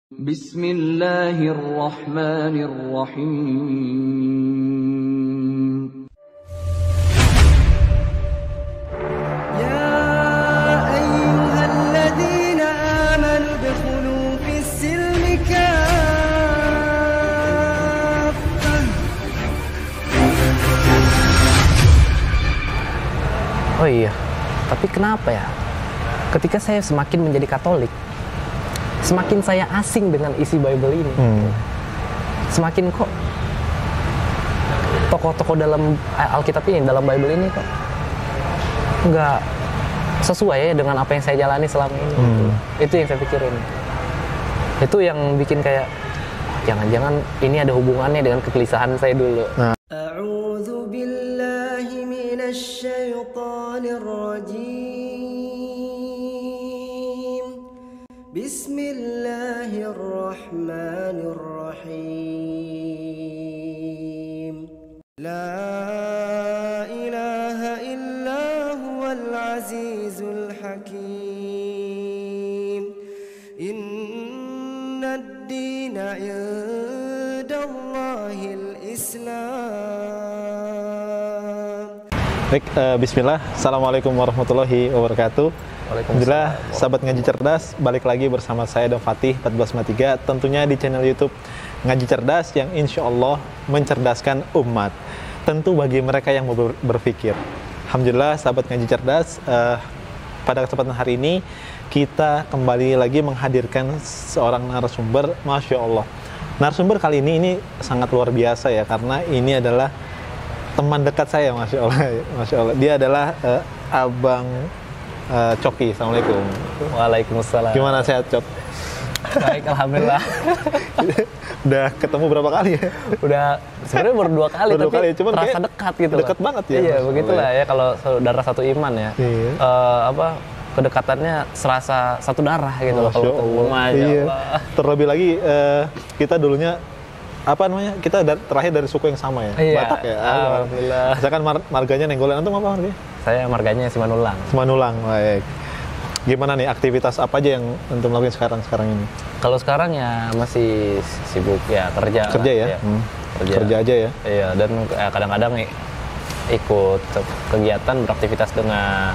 Bismillahirrahmanirrahim. يا أيها الذين آمنوا ادخلوا في السلم كافة. Oh iya, tapi kenapa ya? Ketika saya semakin menjadi Katolik, semakin saya asing dengan isi Bible ini. Semakin kok tokoh-tokoh dalam Alkitab ini, dalam Bible ini kok nggak sesuai ya dengan apa yang saya jalani selama ini. Itu yang saya pikirin. Itu yang bikin kayak jangan-jangan ini ada hubungannya dengan kegelisahan saya dulu. أعوذ بالله من الشيطان الرجيم. بسم الله الرحمن الرحيم. لا إله إلا هو العزيز الحكيم. إن الدين عند الله الإسلام. Baik, bismillah. Assalamualaikum warahmatullahi wabarakatuh. Alhamdulillah, sahabat Ngaji Cerdas, balik lagi bersama saya dan Fatih 1453, tentunya di channel YouTube Ngaji Cerdas yang insya Allah mencerdaskan umat. Tentu bagi mereka yang mau berpikir. Alhamdulillah, sahabat Ngaji Cerdas, pada kesempatan hari ini kita kembali lagi menghadirkan seorang narasumber, Masya Allah. Narasumber kali ini sangat luar biasa ya, karena ini adalah teman dekat saya, Masya Allah. Masya Allah. Dia adalah Abang Coki. Assalamualaikum. Waalaikumsalam. Gimana, sehat, Cok? Baik, alhamdulillah. Udah ketemu berapa kali ya? Udah sebenarnya baru dua kali, Baru dua tapi kali, cuman terasa kayak dekat gitu. deket loh. banget ya, Iya, Masya begitulah Allah ya kalau saudara satu iman ya. Iya. Kedekatannya serasa satu darah gitu loh Masya kalau ketemu. Allah. Masya Iya. Allah. Terlebih lagi kita dulunya kita terakhir dari suku yang sama ya, Iya. Batak ya. Alhamdulillah. Misalkan marganya Nenggolan, antum apa marganya? Saya marganya Simanulang. Simanulang. Baik. Gimana nih aktivitas apa aja yang antum lakuin sekarang ini? Kalau sekarang ya masih sibuk ya kerja Ya? Kerja aja ya. Iya, dan kadang-kadang ikut kegiatan beraktivitas dengan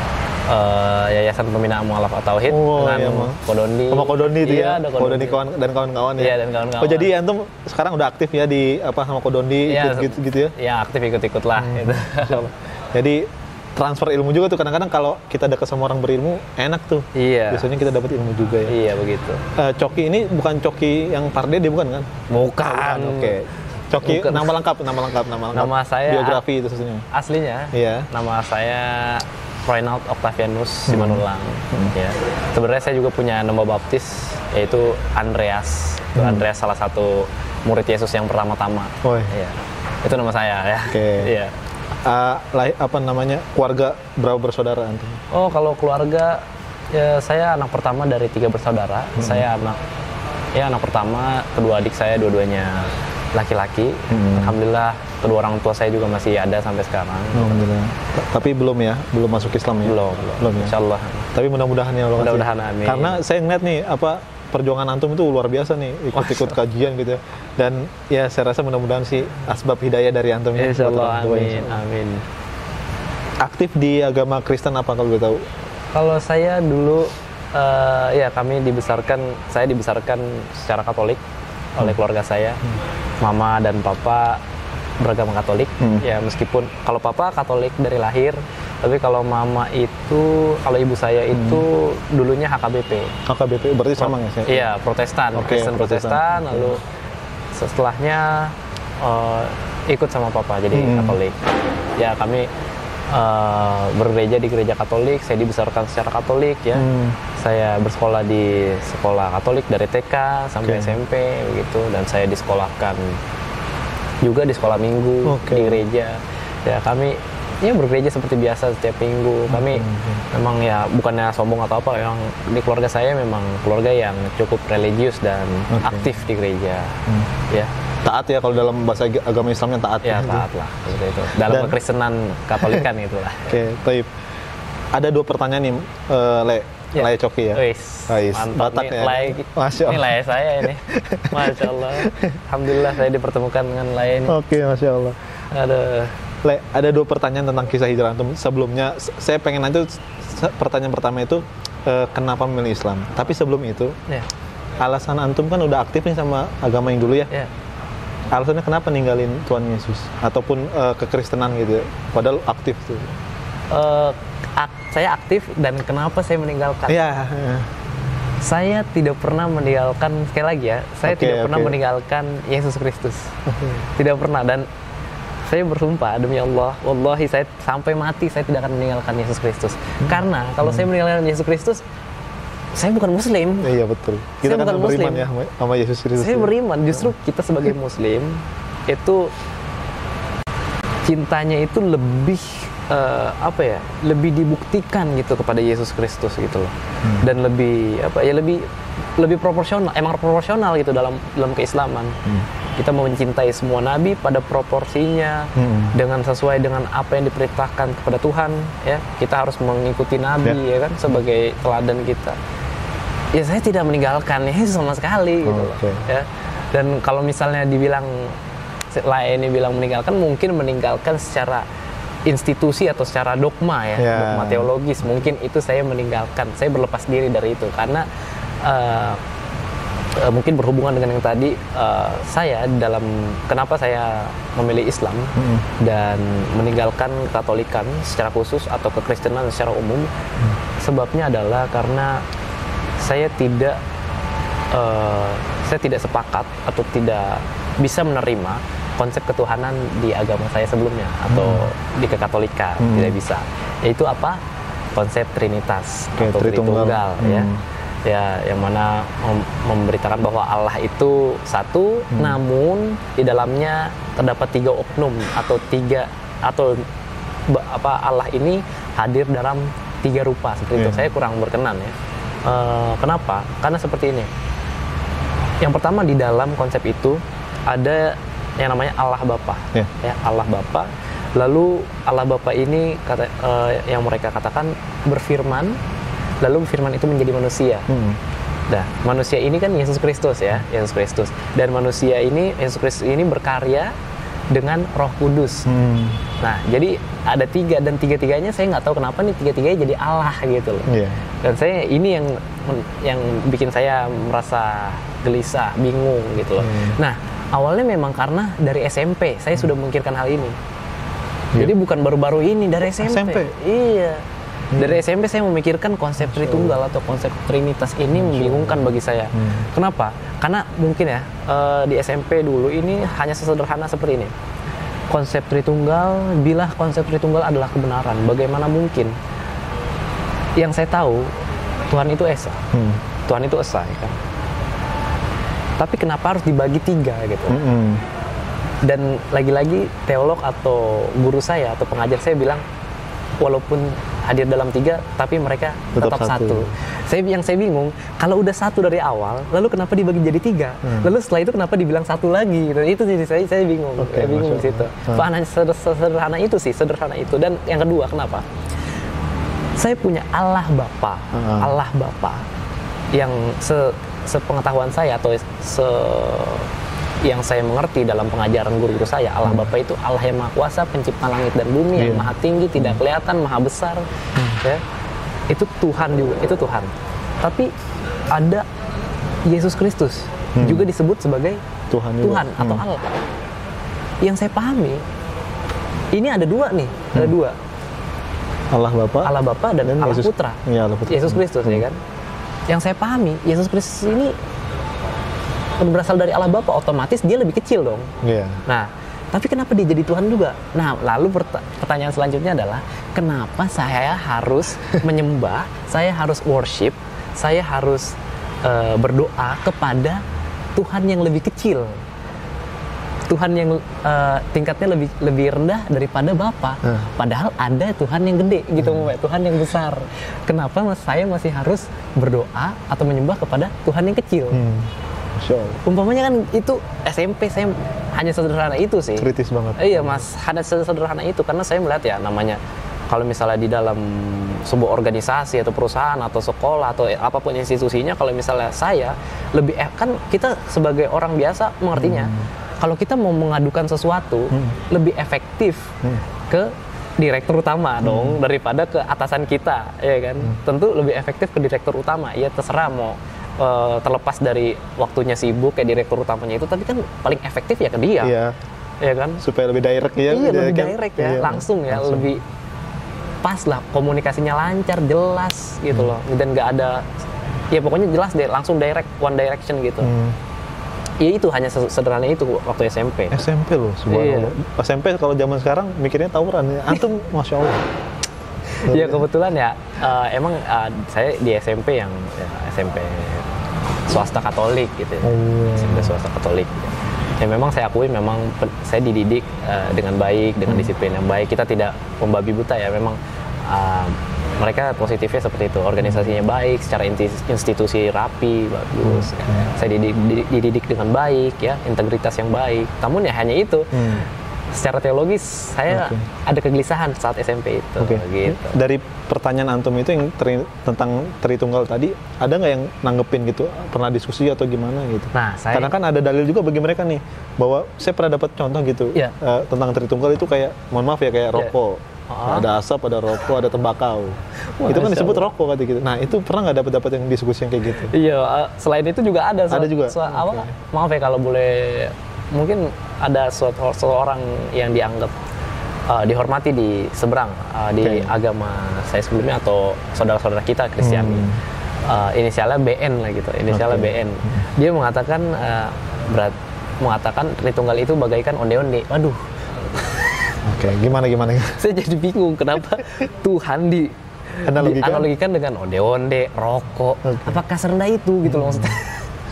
Yayasan Pembinaan Mu'alaf At-Tauhid dengan iya, Kodondi. Sama Kodondi itu Iya, ya. ada Kodondi dan kawan-kawan ya. Iya, dan kawan-kawan. Oh, jadi antum sekarang udah aktif ya di sama Kodondi, Iya, ikut gitu ya. Ya, aktif ikut-ikut lah gitu. Masya Allah. Jadi transfer ilmu juga tuh, kadang-kadang kalau kita dekat sama orang berilmu enak tuh. Iya. Biasanya kita dapat ilmu juga ya. Iya, begitu. Coki ini bukan Coki yang Parde, dia bukan kan? Bukan. Oke. Coki Bukan. nama lengkap. Nama saya biografi itu sesuatu. Aslinya. Iya. Nama saya Reynald Octavianus Simanulang. Ya. Sebenarnya saya juga punya nama baptis yaitu Andreas. Itu Andreas salah satu murid Yesus yang pertama-tama. Oh, iya. Itu nama saya ya. Oke. Iya. Keluarga berapa bersaudara antum? Oh, kalau keluarga ya saya anak pertama dari 3 bersaudara. Saya anak pertama, kedua adik saya dua-duanya laki-laki. Alhamdulillah kedua orang tua saya juga masih ada sampai sekarang. Alhamdulillah. Tapi belum masuk Islam ya? Belum ya. Insyaallah. Tapi mudah-mudahan ya Allah. Mudah-mudahan, amin. Karena saya ngeliat nih perjuangan antum itu luar biasa nih, ikut kajian gitu ya. Dan ya saya rasa mudah-mudahan sih asbab hidayah dari antum ya. Insyaallah, amin. Aktif di agama Kristen apa kalau boleh tahu? Kalau saya dulu saya dibesarkan secara Katolik oleh keluarga saya. Mama dan papa beragama Katolik. Ya, meskipun kalau papa Katolik dari lahir, tapi kalau mama itu, kalau ibu saya itu dulunya HKBP. HKBP berarti sama nggak sih? Iya, Protestan, Kristen Protestan. Lalu setelahnya ikut sama papa jadi Katolik. Ya, kami bergereja di gereja Katolik. Saya dibesarkan secara Katolik ya. Saya bersekolah di sekolah Katolik dari TK sampai SMP begitu, dan saya disekolahkan juga di sekolah minggu di gereja. Ya, kami bergereja seperti biasa setiap minggu. Kami memang ya bukannya sombong atau apa, yang di keluarga saya memang keluarga yang cukup religius dan aktif di gereja. Ya. Taat ya, kalau dalam bahasa agama Islamnya taat. Ya, taat lah seperti itu. Dalam kekristenan Katolikan itulah. Oke, baik. Ada 2 pertanyaan nih, Le. Ya. Laya Coki ya. Wis, Mantap Batak nih, ya. Laya. Masya Ini Allah. Laya saya ini. Masya Allah. Alhamdulillah saya dipertemukan dengan Laya ini. Oke, Masya Allah. Aduh. Le, ada 2 pertanyaan tentang kisah hijrah antum. Sebelumnya, saya pengen nanya pertanyaan pertama itu, kenapa memilih Islam? Tapi sebelum itu, Ya. alasan antum kan udah aktif nih sama agama yang dulu ya. Ya. Alasannya kenapa ninggalin Tuhan Yesus? Ataupun kekristenan gitu ya? Padahal aktif tuh. Saya aktif dan kenapa saya meninggalkan? Iya. Saya tidak pernah meninggalkan, sekali lagi ya, saya Oke, tidak pernah oke. meninggalkan Yesus Kristus. Tidak pernah, dan saya bersumpah demi Allah, wallahi saya sampai mati saya tidak akan meninggalkan Yesus Kristus. Karena kalau saya meninggalkan Yesus Kristus, saya bukan Muslim. Iya betul. Kita Saya kan bukan beriman Muslim. ya sama Yesus Kristus. Saya ya. beriman, justru kita sebagai Muslim itu cintanya itu lebih lebih dibuktikan gitu kepada Yesus Kristus gitu loh. Dan lebih lebih proporsional, emang proporsional gitu dalam keislaman. Kita mau mencintai semua nabi pada proporsinya, dengan sesuai dengan apa yang diperintahkan kepada Tuhan ya. Kita harus mengikuti nabi ya kan sebagai teladan kita. Ya saya tidak meninggalkan Yesus sama sekali gitu loh. Ya. Dan kalau misalnya dibilang lain bilang meninggalkan, mungkin meninggalkan secara institusi atau secara dogma ya, dogma teologis, mungkin itu saya meninggalkan, saya berlepas diri dari itu karena mungkin berhubungan dengan yang tadi, saya dalam kenapa saya memilih Islam dan meninggalkan Katolikan secara khusus atau kekristenan secara umum, sebabnya adalah karena saya tidak sepakat atau tidak bisa menerima konsep ketuhanan di agama saya sebelumnya atau di kekatolikan, tidak bisa. Yaitu apa? Konsep Trinitas atau Tritunggal ya. Ya, yang mana memberitakan bahwa Allah itu satu, namun di dalamnya terdapat 3 oknum atau Allah ini hadir dalam 3 rupa seperti itu. Saya kurang berkenan ya. Kenapa? Karena seperti ini. Yang pertama, di dalam konsep itu ada yang namanya Allah Bapa, ya Allah Bapa. Lalu Allah Bapa ini yang mereka katakan berfirman, lalu firman itu menjadi manusia. Nah, manusia ini kan Yesus Kristus ya, Yesus Kristus. Dan manusia ini, Yesus Kristus ini berkarya dengan Roh Kudus. Nah, jadi ada 3 dan 3-tiganya saya nggak tahu kenapa nih 3-tiganya jadi Allah gitu loh. Dan saya ini yang bikin saya merasa gelisah, bingung gitu loh. Nah, awalnya memang karena dari SMP saya sudah memikirkan hal ini. Jadi bukan baru-baru ini, dari SMP. Iya. Dari SMP saya memikirkan konsep Tritunggal atau konsep Trinitas ini membingungkan bagi saya. Kenapa? Karena mungkin ya di SMP dulu ini hanya sesederhana seperti ini. Konsep Tritunggal, bila konsep Tritunggal adalah kebenaran, bagaimana mungkin? Yang saya tahu Tuhan itu Esa. Tuhan itu Esa ya kan. Tapi kenapa harus dibagi 3 gitu? Dan lagi-lagi teolog atau guru saya atau pengajar saya bilang, walaupun hadir dalam 3, tapi mereka tetap satu. Yang saya bingung, kalau udah satu dari awal, lalu kenapa dibagi jadi 3? Lalu setelah itu kenapa dibilang satu lagi? Gitu. Itu sih saya bingung. Saya bingung di situ. Hanya sederhana itu sih, sederhana itu. Dan yang kedua, kenapa? Saya punya Allah Bapa, Allah Bapa yang sepengetahuan saya atau yang saya mengerti dalam pengajaran guru-guru saya, Allah Bapa itu Allah yang Maha Kuasa, pencipta langit dan bumi, yang Maha Tinggi, tidak kelihatan, Maha Besar. Ya. Itu Tuhan juga, itu Tuhan. Tapi ada Yesus Kristus juga disebut sebagai Tuhan atau Allah. Yang saya pahami, ini ada 2 nih, ada 2. Allah Bapa dan Allah Yesus, Putra. Ya, Allah Putra. Yesus Kristus ya kan. Yang saya pahami, Yesus Kristus ini berasal dari Allah Bapa, otomatis dia lebih kecil dong. Nah, tapi kenapa dia jadi Tuhan juga? Nah, lalu pertanyaan selanjutnya adalah, kenapa saya harus menyembah, saya harus worship, saya harus berdoa kepada Tuhan yang lebih kecil? Tuhan yang tingkatnya lebih rendah daripada Bapa. Padahal ada Tuhan yang gede gitu, Tuhan yang besar. Kenapa saya masih harus berdoa atau menyembah kepada Tuhan yang kecil? Umpamanya kan itu SMP saya hanya sederhana itu sih. Kritis banget. Iya Mas, hanya sederhana itu karena saya melihat ya namanya kalau misalnya di dalam sebuah organisasi atau perusahaan atau sekolah atau apapun institusinya, kalau misalnya saya lebih kan kita sebagai orang biasa mengertinya, kalau kita mau mengadukan sesuatu lebih efektif ke direktur utama dong daripada ke atasan kita, ya kan? Tentu lebih efektif ke direktur utama. Ya terserah mau terlepas dari waktunya sibuk kayak direktur utamanya itu, tapi kan paling efektif ya ke dia. Iya. Ya kan? Supaya lebih direct ya. Iya, lebih kan? direct ya, langsung ya, lebih pas lah, komunikasinya lancar, jelas gitu loh, dan nggak ada, ya pokoknya jelas deh, langsung direct, one direction gitu. Ya itu hanya sederhana itu waktu SMP. SMP loh, subhanallah. SMP kalau zaman sekarang mikirnya tawuran ya. Antum masya Allah. Ya kebetulan ya, emang saya di SMP yang SMP swasta Katolik gitu, SMP swasta Katolik. Ya memang saya akui, memang saya dididik dengan baik, dengan disiplin yang baik. Kita tidak membabi buta ya, memang mereka positifnya seperti itu. Organisasinya baik, secara institusi rapi, bagus. Saya dididik dengan baik ya, integritas yang baik. Namun ya hanya itu. Secara teologis saya ada kegelisahan saat SMP itu. Gitu. Dari pertanyaan antum itu yang tentang Tritunggal tadi, ada nggak yang nanggepin gitu? Pernah diskusi atau gimana gitu? Nah, karena kan ada dalil juga bagi mereka nih, bahwa saya pernah dapat contoh gitu tentang Tritunggal itu kayak, mohon maaf ya, kayak rokok. Ada asap, ada rokok, ada tembakau. Itu kan disebut rokok kata gitu. Nah itu pernah nggak dapat yang diskusi yang kayak gitu? Iya, selain itu juga ada. Ada juga. Maaf ya kalau boleh, mungkin ada seorang yang dianggap dihormati di seberang di agama saya sebelumnya atau saudara-saudara kita Kristiani. Inisialnya BN lah gitu. Inisialnya BN. Dia mengatakan mengatakan Tritunggal itu bagaikan onde-onde. Waduh. Gimana? Saya jadi bingung kenapa Tuhan dianalogikan dengan onde-onde, rokok. Apakah serendah itu gitu loh maksudnya.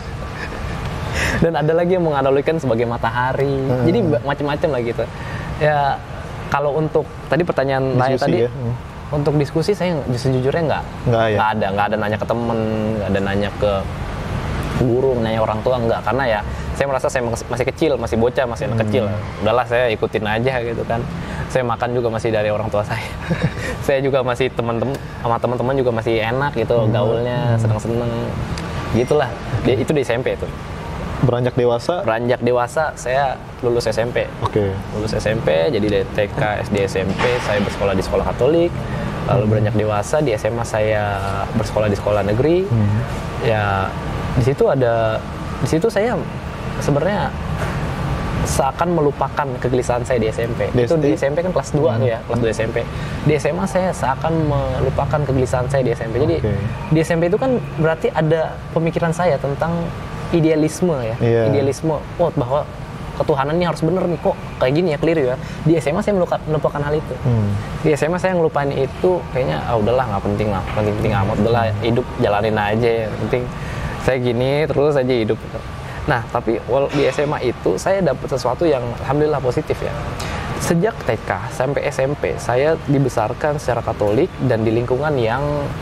Dan ada lagi yang menganalogikan sebagai matahari. Jadi macam-macam lah gitu. Ya kalau untuk tadi pertanyaan saya tadi, untuk diskusi saya sejujurnya nggak ada nanya ke temen, nggak ada nanya ke guru, nanya orang tua, nggak. Karena ya saya merasa saya masih kecil, masih bocah, masih anak kecil. Udahlah saya ikutin aja gitu kan. Saya makan juga masih dari orang tua saya. Saya juga masih sama teman-teman juga masih enak gitu, gaulnya seneng-seneng gitulah. Itu di SMP itu. Beranjak dewasa saya lulus SMP. Lulus SMP, jadi dari TK, SD, SMP saya bersekolah di sekolah Katolik. Lalu beranjak dewasa di SMA saya bersekolah di sekolah negeri. Ya di situ saya sebenarnya seakan melupakan kegelisahan saya di SMP. Itu di SMP kan kelas 2 tuh ya, kelas 2 SMP. Di SMA saya seakan melupakan kegelisahan saya di SMP. Jadi di SMP itu kan berarti ada pemikiran saya tentang idealisme ya, idealisme, bahwa ketuhanan ini harus bener nih, kok kayak gini ya, keliru ya. Di SMA saya melupakan hal itu. Di SMA saya ngelupain itu, kayaknya udahlah nggak penting amat, udahlah hidup jalanin aja, yang penting saya gini terus aja hidup. Nah tapi di SMA itu saya dapat sesuatu yang alhamdulillah positif ya. Sejak TK sampai SMP saya dibesarkan secara Katolik dan di lingkungan yang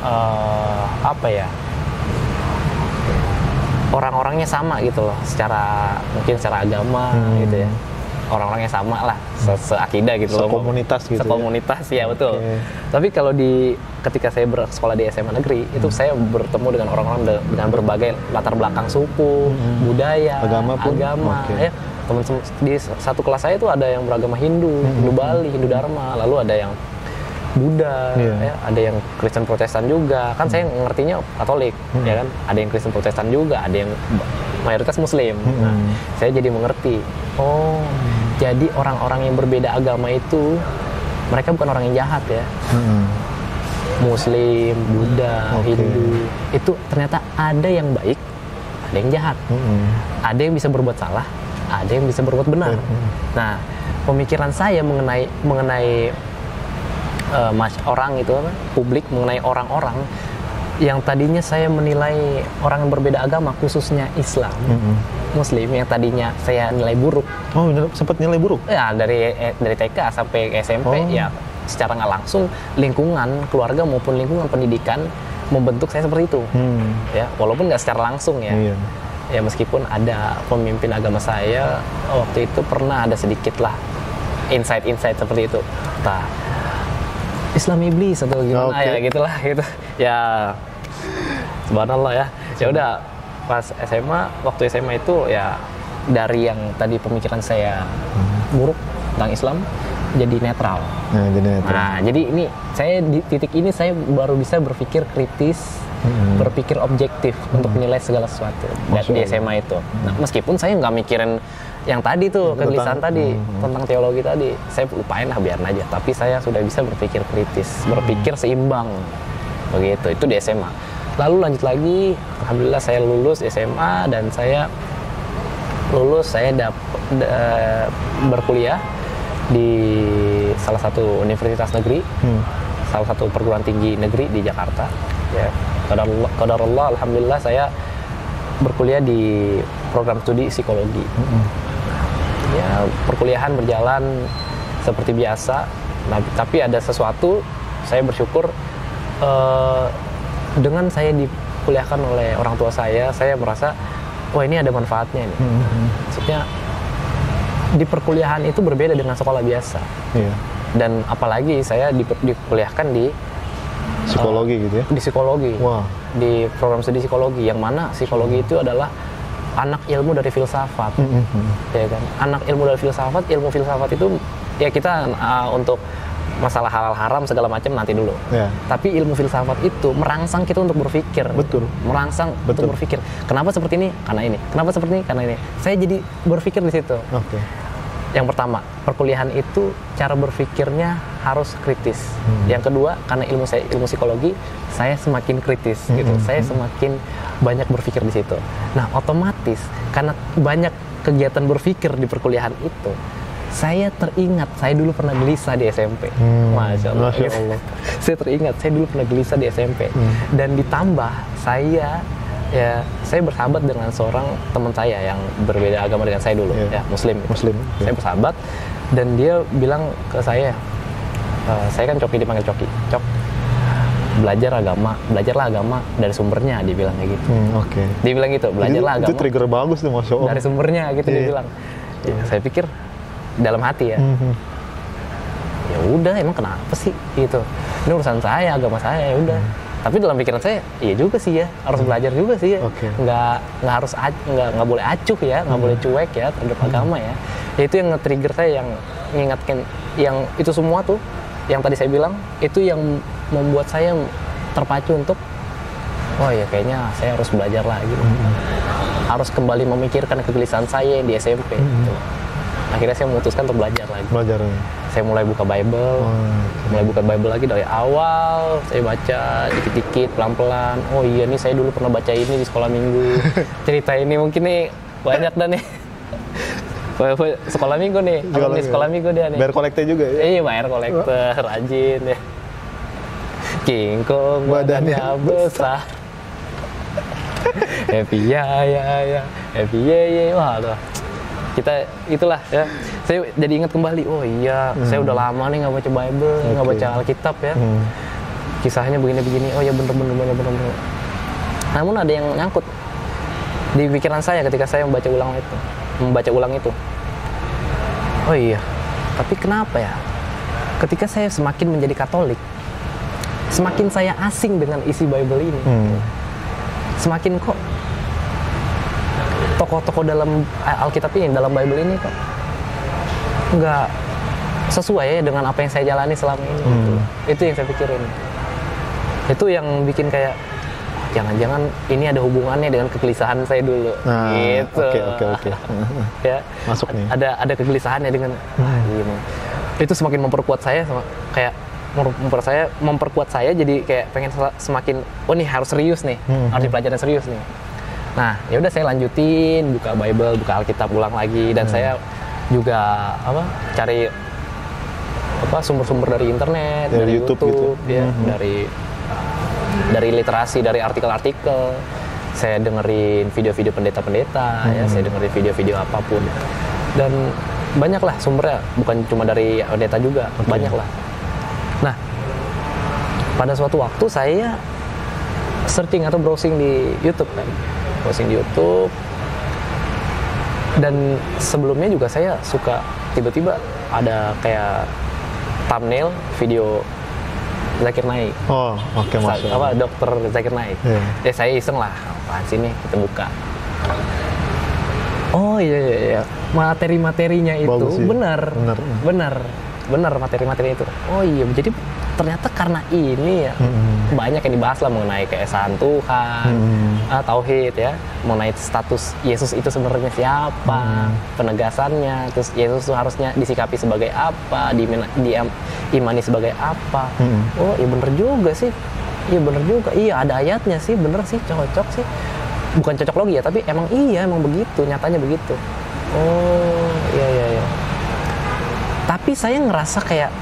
orang-orangnya sama gitu loh, mungkin secara agama gitu ya, orang-orangnya sama lah, seakidah gitu loh, sekomunitas ya betul. Tapi kalau ketika saya bersekolah di SMA negeri itu saya bertemu dengan orang-orang dengan berbagai latar belakang suku, budaya, agama. Ya, teman-teman di satu kelas saya itu ada yang beragama Hindu, Hindu Bali, Hindu Dharma, lalu ada yang Buddha, ya, ada yang Kristen Protestan juga. Kan saya ngertinya Katolik, ya kan. Ada yang Kristen Protestan juga, ada yang mayoritas Muslim. Nah, saya jadi mengerti. Jadi orang-orang yang berbeda agama itu mereka bukan orang yang jahat ya. Muslim, Buddha, Hindu, itu ternyata ada yang baik, ada yang jahat. Ada yang bisa berbuat salah, ada yang bisa berbuat benar. Nah, pemikiran saya mengenai orang itu publik, mengenai orang-orang yang tadinya saya menilai orang yang berbeda agama, khususnya Islam, Muslim, yang tadinya saya nilai buruk. Sempat nilai buruk? Ya dari TK sampai SMP ya, secara nggak langsung lingkungan keluarga maupun lingkungan pendidikan membentuk saya seperti itu. Ya walaupun nggak secara langsung ya. Ya meskipun ada pemimpin agama saya waktu itu pernah ada sedikit lah insight seperti itu. Islam iblis atau gimana ya gitulah gitu. Ya subhanallah ya. Ya udah pas waktu SMA itu ya dari yang tadi pemikiran saya buruk tentang Islam jadi netral. Nah, jadi ini saya di titik ini saya baru bisa berpikir kritis, berpikir objektif untuk menilai segala sesuatu di SMA itu. Nah, meskipun saya nggak mikirin yang tadi tuh kegelisahan tadi tentang teologi tadi, saya lupain lah biarin aja. Tapi saya sudah bisa berpikir kritis, berpikir seimbang, begitu. Itu di SMA. Lalu lanjut lagi, alhamdulillah saya lulus SMA dan saya lulus, saya berkuliah di salah satu universitas negeri, salah satu perguruan tinggi negeri di Jakarta. Ya, qadarullah, alhamdulillah saya berkuliah di program studi psikologi. Ya, perkuliahan berjalan seperti biasa. Nah, tapi ada sesuatu, saya bersyukur dengan saya dikuliahkan oleh orang tua saya merasa, wah ini ada manfaatnya nih. Maksudnya di perkuliahan itu berbeda dengan sekolah biasa. Iya. Dan apalagi saya dikuliahkan di psikologi gitu ya? Di psikologi. Wah. Di program studi psikologi, yang mana psikologi itu adalah anak ilmu dari filsafat. Ya kan? Anak ilmu dari filsafat, ilmu filsafat itu ya kita untuk masalah halal haram segala macam nanti dulu. Yeah. Tapi ilmu filsafat itu merangsang kita untuk berpikir. Betul. Merangsang untuk berpikir. Kenapa seperti ini? Karena ini. Kenapa seperti ini? Karena ini. Saya jadi berpikir di situ. Oke. Yang pertama, perkuliahan itu cara berpikirnya harus kritis. Yang kedua, karena ilmu psikologi, saya semakin kritis gitu. Saya semakin banyak berpikir di situ. Nah, otomatis karena banyak kegiatan berpikir di perkuliahan itu, saya teringat, saya dulu pernah gelisah di SMP. Masya Allah. Saya teringat, saya dulu pernah gelisah di SMP. Dan ditambah, saya bersahabat dengan seorang teman saya yang berbeda agama dengan saya dulu, ya Muslim. Saya bersahabat, dan dia bilang ke saya kan Coki, dipanggil Coki. Cok, belajarlah agama dari sumbernya, dia bilang kayak gitu. Dia bilang gitu, belajarlah agama. Itu trigger bagus tuh, Masya Allah. Dari sumbernya gitu, dia bilang. Ya, saya pikir dalam hati ya, ya udah, emang kenapa sih gitu, ini urusan saya, agama saya, ya udah. Tapi dalam pikiran saya, iya juga sih ya, harus belajar juga sih ya, nggak harus nggak boleh acuh ya, nggak boleh cuek ya terhadap agama ya. Itu yang nge-trigger saya, yang mengingatkan, yang itu semua tuh, yang tadi saya bilang, itu yang membuat saya terpacu untuk, oh ya kayaknya saya harus belajar lagi, harus kembali memikirkan kegelisahan saya di SMP. Gitu. Akhirnya saya memutuskan untuk belajar lagi. Saya mulai buka Bible lagi dari awal. Saya baca dikit-dikit, pelan-pelan. Oh iya nih, saya dulu pernah baca ini di sekolah minggu. Cerita ini mungkin nih banyak dah nih. Sekolah minggu nih. Alumni sekolah minggu dia nih. Bayar kolektor juga ya? Iya, bayar kolektor, rajin ya. Kingkong badannya besar. Happy ya. Happy ya. Wah, tuh. Kita itulah ya, saya jadi ingat kembali, oh iya, saya udah lama nih nggak baca Bible, nggak baca Alkitab ya, kisahnya begini, oh ya bener. Namun ada yang nyangkut di pikiran saya ketika saya membaca ulang itu, oh iya, tapi kenapa ya, ketika saya semakin menjadi Katolik, semakin saya asing dengan isi Bible ini, semakin kok tokoh-tokoh dalam Alkitab ini, dalam Bible ini kok nggak sesuai ya dengan apa yang saya jalani selama ini. Itu yang saya pikirin. Itu yang bikin kayak, jangan-jangan ini ada hubungannya dengan kegelisahan saya dulu. Gitu. Oke. Ya, masuk nih. Ada kegelisahannya dengan itu semakin memperkuat saya, memperkuat saya jadi kayak pengen semakin, oh nih harus serius nih, harus dipelajarin serius nih. Nah, ya udah saya lanjutin buka Bible, buka Alkitab ulang lagi, dan saya juga cari sumber-sumber dari internet, dari YouTube gitu. Ya, dari literasi, dari artikel-artikel. Saya dengerin video-video pendeta-pendeta, ya, saya dengerin video-video apapun. Dan banyaklah sumbernya, bukan cuma dari pendeta juga, banyaklah. Nah, pada suatu waktu saya searching atau browsing di YouTube kan. Dan sebelumnya juga saya suka tiba-tiba ada kayak thumbnail video Zakir Naik. Oh, oke, Masya Allah. Dokter Zakir Naik. Ya saya iseng lah, apaan sih nih, kita buka. Oh iya. Materi-materinya itu bagus, ya? benar materi-materinya itu. Oh iya, jadi ternyata karena ini ya banyak yang dibahas lah mengenai keesaan Tuhan, tauhid ya, mengenai status Yesus itu sebenarnya siapa, penegasannya, terus Yesus itu harusnya disikapi sebagai apa, diimani sebagai apa. Oh iya bener juga sih, iya ada ayatnya sih, bener sih, cocok sih. Bukan cocok logi ya, tapi emang begitu, nyatanya begitu. Oh iya. Tapi saya ngerasa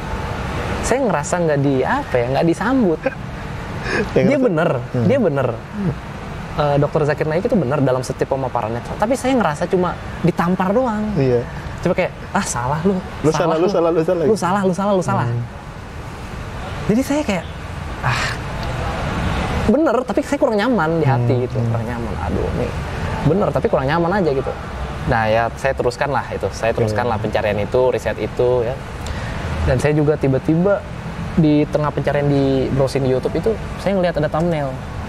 nggak disambut. Dia bener. Dokter Zakir Naik itu bener dalam setiap pemaparannya. Tapi saya ngerasa cuma ditampar doang. Iya. Coba kayak salah lu. Lu salah. Jadi saya kayak bener, tapi saya kurang nyaman di hati gitu, kurang nyaman. Aduh nih, bener tapi kurang nyaman aja gitu. Nah ya saya teruskan lah pencarian itu, riset itu ya. Dan saya juga tiba-tiba di tengah pencarian di browsing di YouTube itu, saya ngelihat ada thumbnail.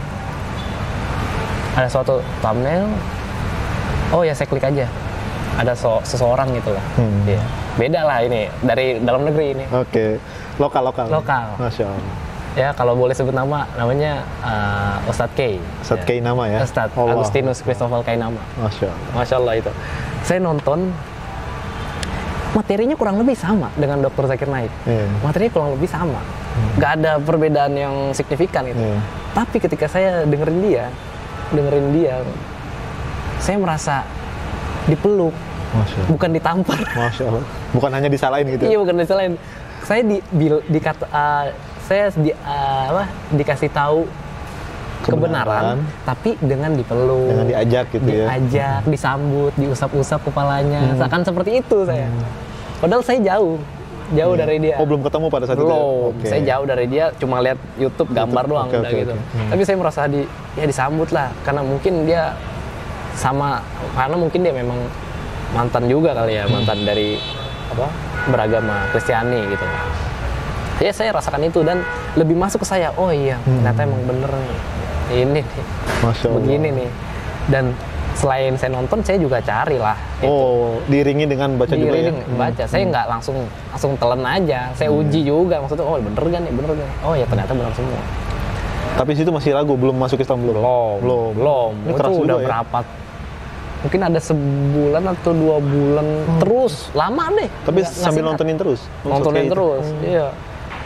Ada suatu thumbnail, oh ya saya klik aja. Ada seseorang gitu lah. Ya. Beda lah ini, dari dalam negeri ini. Oke, lokal. Masya Allah. Ya kalau boleh sebut namanya Ustadz K. Ustadz K nama ya? Ustadz Agustinus Christopher K nama. Masya Allah itu. Saya nonton, materinya kurang lebih sama dengan Dr. Zakir Naik. Materinya kurang lebih sama. Gak ada perbedaan yang signifikan gitu. Tapi ketika saya dengerin dia, saya merasa dipeluk, bukan ditampar. Masya Allah. Bukan hanya disalahin gitu. Iya, bukan disalahin. Saya dikasih tahu kebenaran, tapi dengan dipeluk, dengan diajak gitu ya. Diajak, disambut, diusap-usap kepalanya. Seakan seperti itu saya. Padahal saya jauh dari dia. Oh, belum ketemu pada saat itu? Belum. Saya jauh dari dia, cuma lihat YouTube gambar doang gitu. Tapi saya merasa disambut lah, karena mungkin dia mungkin dia memang mantan juga kali ya, mantan dari beragama Kristiani gitu. Ya saya rasakan itu dan lebih masuk ke saya. Oh iya, ternyata emang bener nih. Ini nih. Masya Allah. Begini nih. Dan selain saya nonton, saya juga cari lah. Oh, diiringi dengan baca juga ya? Baca. Saya nggak langsung telan aja. Saya uji juga. Maksudnya, oh bener gak nih? Oh ya ternyata bener semua. Tapi situ masih ragu, belum masuk Islam belum. Ini itu udah berapa? Mungkin ada sebulan atau 2 bulan terus. Lama deh. Tapi sambil nontonin terus? Nontonin terus, iya.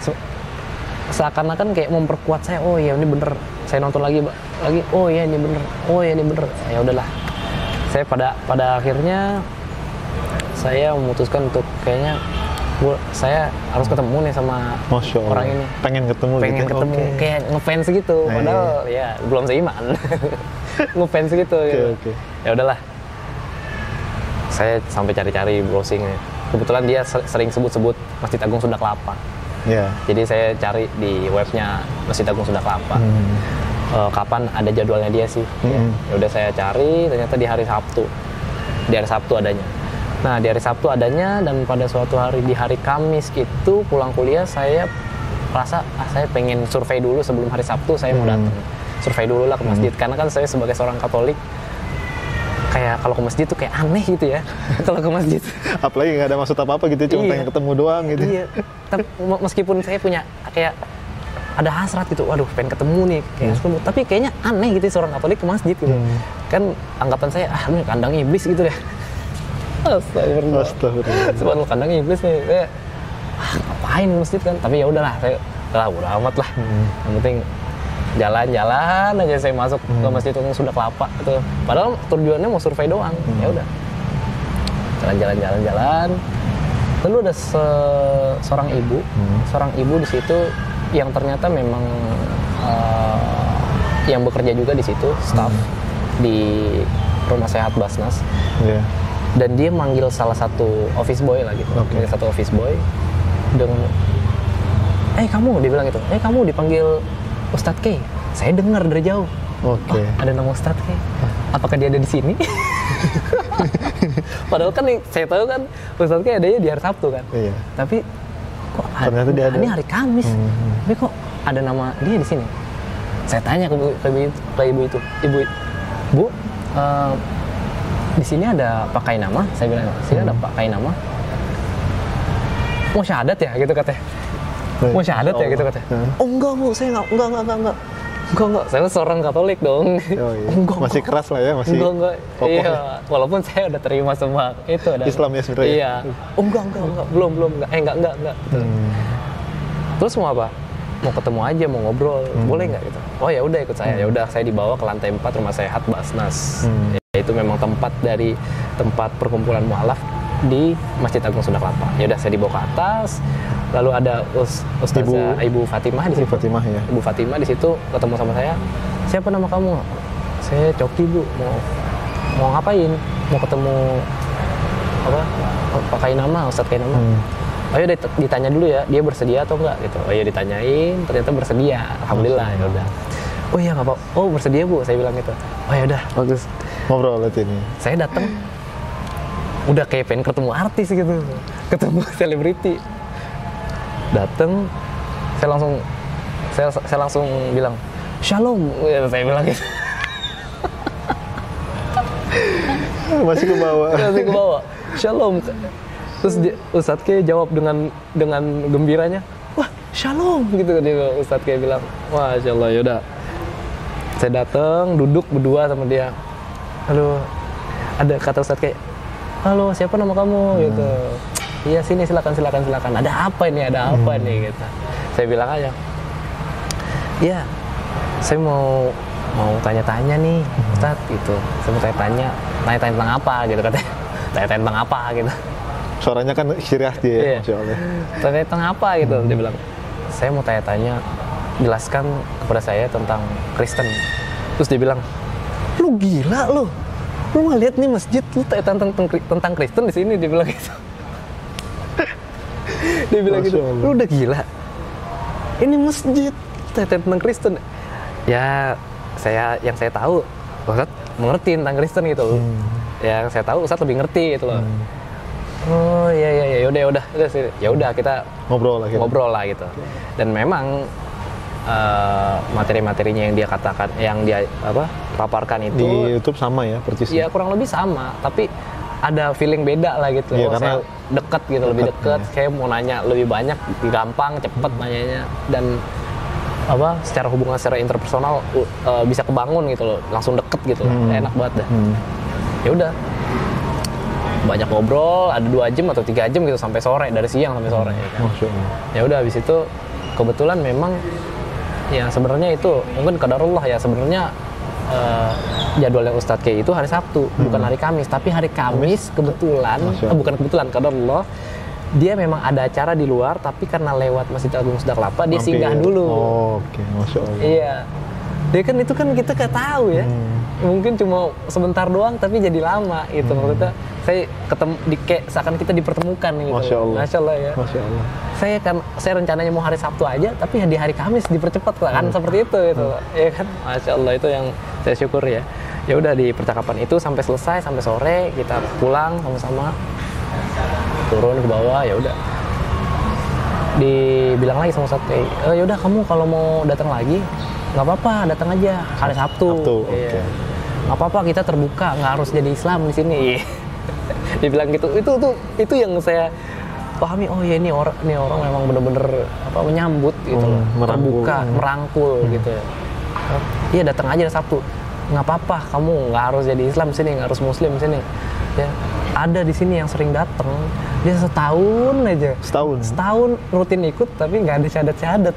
Seakan-akan kayak memperkuat saya, oh iya ini bener. Saya nonton lagi, oh iya ini bener. Ya udahlah. Saya pada akhirnya saya memutuskan untuk kayaknya saya harus ketemu nih sama orang ini. Pengen ketemu. Kayak ngefans gitu. Padahal ya belum seiman. Ngefans gitu. Okay. Ya udahlah. Saya sampai cari-cari browsingnya. Kebetulan dia sering sebut-sebut Masjid Agung Sunda Kelapa. Jadi saya cari di webnya Masjid Agung Sunda Kelapa. Kapan ada jadwalnya dia sih? Ya udah saya cari, ternyata di hari Sabtu. Di hari Sabtu adanya. Nah di hari Sabtu adanya, dan pada suatu hari di hari Kamis itu pulang kuliah saya rasa saya pengen survei dulu sebelum hari Sabtu saya mau datang. Survei dulu lah ke masjid, karena kan saya sebagai seorang Katolik kayak kalau ke masjid tuh kayak aneh gitu ya. Kalau ke masjid apalagi nggak ada maksud apa-apa gitu, cuma pengen ketemu doang gitu. Iya. Tapi meskipun saya punya kayak ada hasrat gitu, waduh pengen ketemu nih kayak ketemu, tapi kayaknya aneh gitu seorang Katolik ke masjid gitu. Kan anggapan saya ini kandang iblis gitu deh. Astagfirullah. Sebab kandang iblis nih, saya ngapain ke masjid kan? Tapi ya udahlah, saya udah amat lah. Yang penting jalan-jalan aja saya masuk ke Masjid Agung Sunda Kelapa itu. Padahal tujuannya mau survei doang. Ya udah. Jalan-jalan. Lalu ada seorang ibu di situ yang ternyata memang yang bekerja juga di situ, staff di Rumah Sehat Basnas. Dan dia manggil salah satu office boy lah gitu. Manggil satu office boy dengan kamu, dia bilang gitu. Kamu dipanggil Ustadz K. Saya dengar dari jauh. Ada nama Ustadz K. Apakah dia ada di sini? Padahal kan saya tahu kan Ustadz K adanya di hari Sabtu kan. Tapi kok ternyata dia ada. Ini hari Kamis. Tapi kok ada nama dia di sini. Saya tanya ke ibu itu, Bu, di sini ada pakai nama? Saya bilang, di sini ada pakai nama. Mau syahadat ya gitu katanya. Mau syahadat ya gitu katanya. Oh enggak Bu, saya enggak. Enggak. Saya seorang Katolik dong. Oh, iya. Enggak. Masih keras lah ya, masih. Enggak. Kokoh. Iya, walaupun saya udah terima semua itu ada. Islam ya sebenarnya. Iya. Oh enggak. Belum enggak. Terus mau apa? Mau ketemu aja, mau ngobrol. Boleh enggak gitu? Oh ya udah ikut saya. Ya udah saya dibawa ke lantai 4 Rumah Sehat Basnas. Itu memang tempat perkumpulan mualaf di Masjid Agung Sunda Kelapa. Ya udah saya dibawa ke atas. Lalu ada Ustazah Ibu Fatimah di situ. Fatimah ya. Ibu Fatimah di situ ketemu sama saya. Siapa nama kamu? Saya Coki Bu. Mau ngapain? Mau ketemu apa? Pakai nama, Ustadz kayak nama. Ayo ditanya dulu ya, dia bersedia atau enggak gitu. Oh iya ditanyain, ternyata bersedia. Alhamdulillah ya udah. Oh iya nggak apa. Oh bersedia Bu, saya bilang gitu. Oh ya udah bagus. Ngobrol berarti ini. Saya datang. Udah kayak pengen ketemu artis gitu, ketemu selebriti. Datang, saya langsung bilang Shalom, ya, saya bilang gitu. Masih ke bawah. Shalom. Terus Ustadz kayak jawab dengan gembiranya, wah Shalom gitu dia. Ustadz kayak bilang, wah Masya Allah, yaudah. Saya datang, duduk berdua sama dia. Lalu ada kata Ustadz kayak, halo siapa nama kamu gitu. Iya sini silakan. Ada apa nih gitu. Saya bilang aja. Iya. Saya mau tanya-tanya nih Ustadz gitu. Saya mau tanya tentang apa gitu katanya. Tanya tentang apa gitu. Suaranya kan syiriah dia ya, Masya Allah. Tanya tentang apa gitu. Dia bilang, saya mau tanya-tanya, jelaskan kepada saya tentang Kristen. Terus dia bilang, lu gila lu nggak lihat nih masjid, lu tanya tentang Kristen di sini. Dia bilang gitu. Dia bilang gitu, lu udah gila. Ini masjid, tanya tentang Kristen. Ya, yang saya tahu, Ustadz mengerti tentang Kristen gitu loh. Yang saya tahu Ustadz lebih ngerti gitu loh. Oh iya, ya udah kita ngobrol lah gitu. Dan memang materi-materinya yang dia katakan, yang dia paparkan itu di YouTube sama ya persis. Iya kurang lebih sama, tapi ada feeling beda lah gitu. Iya, karena saya dekat gitu, lebih dekat. Saya mau nanya lebih banyak, gampang, cepet nanyanya, dan secara hubungan secara interpersonal bisa kebangun gitu loh, langsung deket gitu, enak banget dah. Ya udah, banyak ngobrol, ada 2 jam atau 3 jam gitu sampai sore, dari siang sampai sore. Ya udah, habis itu kebetulan memang ya sebenarnya itu mungkin qadarullah ya, sebenarnya jadwalnya Ustadz K itu hari Sabtu, bukan hari Kamis, tapi hari Kamis kebetulan, bukan kebetulan, qadarullah dia memang ada acara di luar, tapi karena lewat Masjid Agung Sunda Kelapa dia singgah dulu. Oke, Masya Allah. Iya. Dia kan itu kan kita nggak tahu ya. Mungkin cuma sebentar doang tapi jadi lama gitu. Maksudnya saya ketemu kayak seakan kita dipertemukan gitu. Masya Allah ya. Masya Allah. Saya rencananya mau hari Sabtu aja, tapi di hari Kamis dipercepat kan seperti itu gitu. Ya kan? Masya Allah, itu yang saya syukur ya. Ya udah, di percakapan itu sampai selesai, sampai sore kita pulang sama-sama, turun ke bawah. Ya udah, dibilang lagi sama Ustadz, ya udah kamu kalau mau datang lagi nggak apa-apa, datang aja hari Sabtu. Iya. Okay. Nggak apa-apa, kita terbuka, nggak harus jadi Islam di sini. Dibilang gitu. Itu yang saya pahami. Oh ya, ini orang memang bener-bener menyambut gitu loh, terbuka, merangkul gitu. Iya, datang aja hari Sabtu. Nggak apa-apa, kamu nggak harus jadi Islam di sini, nggak harus Muslim di sini. Ya, ada di sini yang sering datang. Dia setahun aja. Setahun rutin ikut, tapi nggak ada syahadat-syahadat.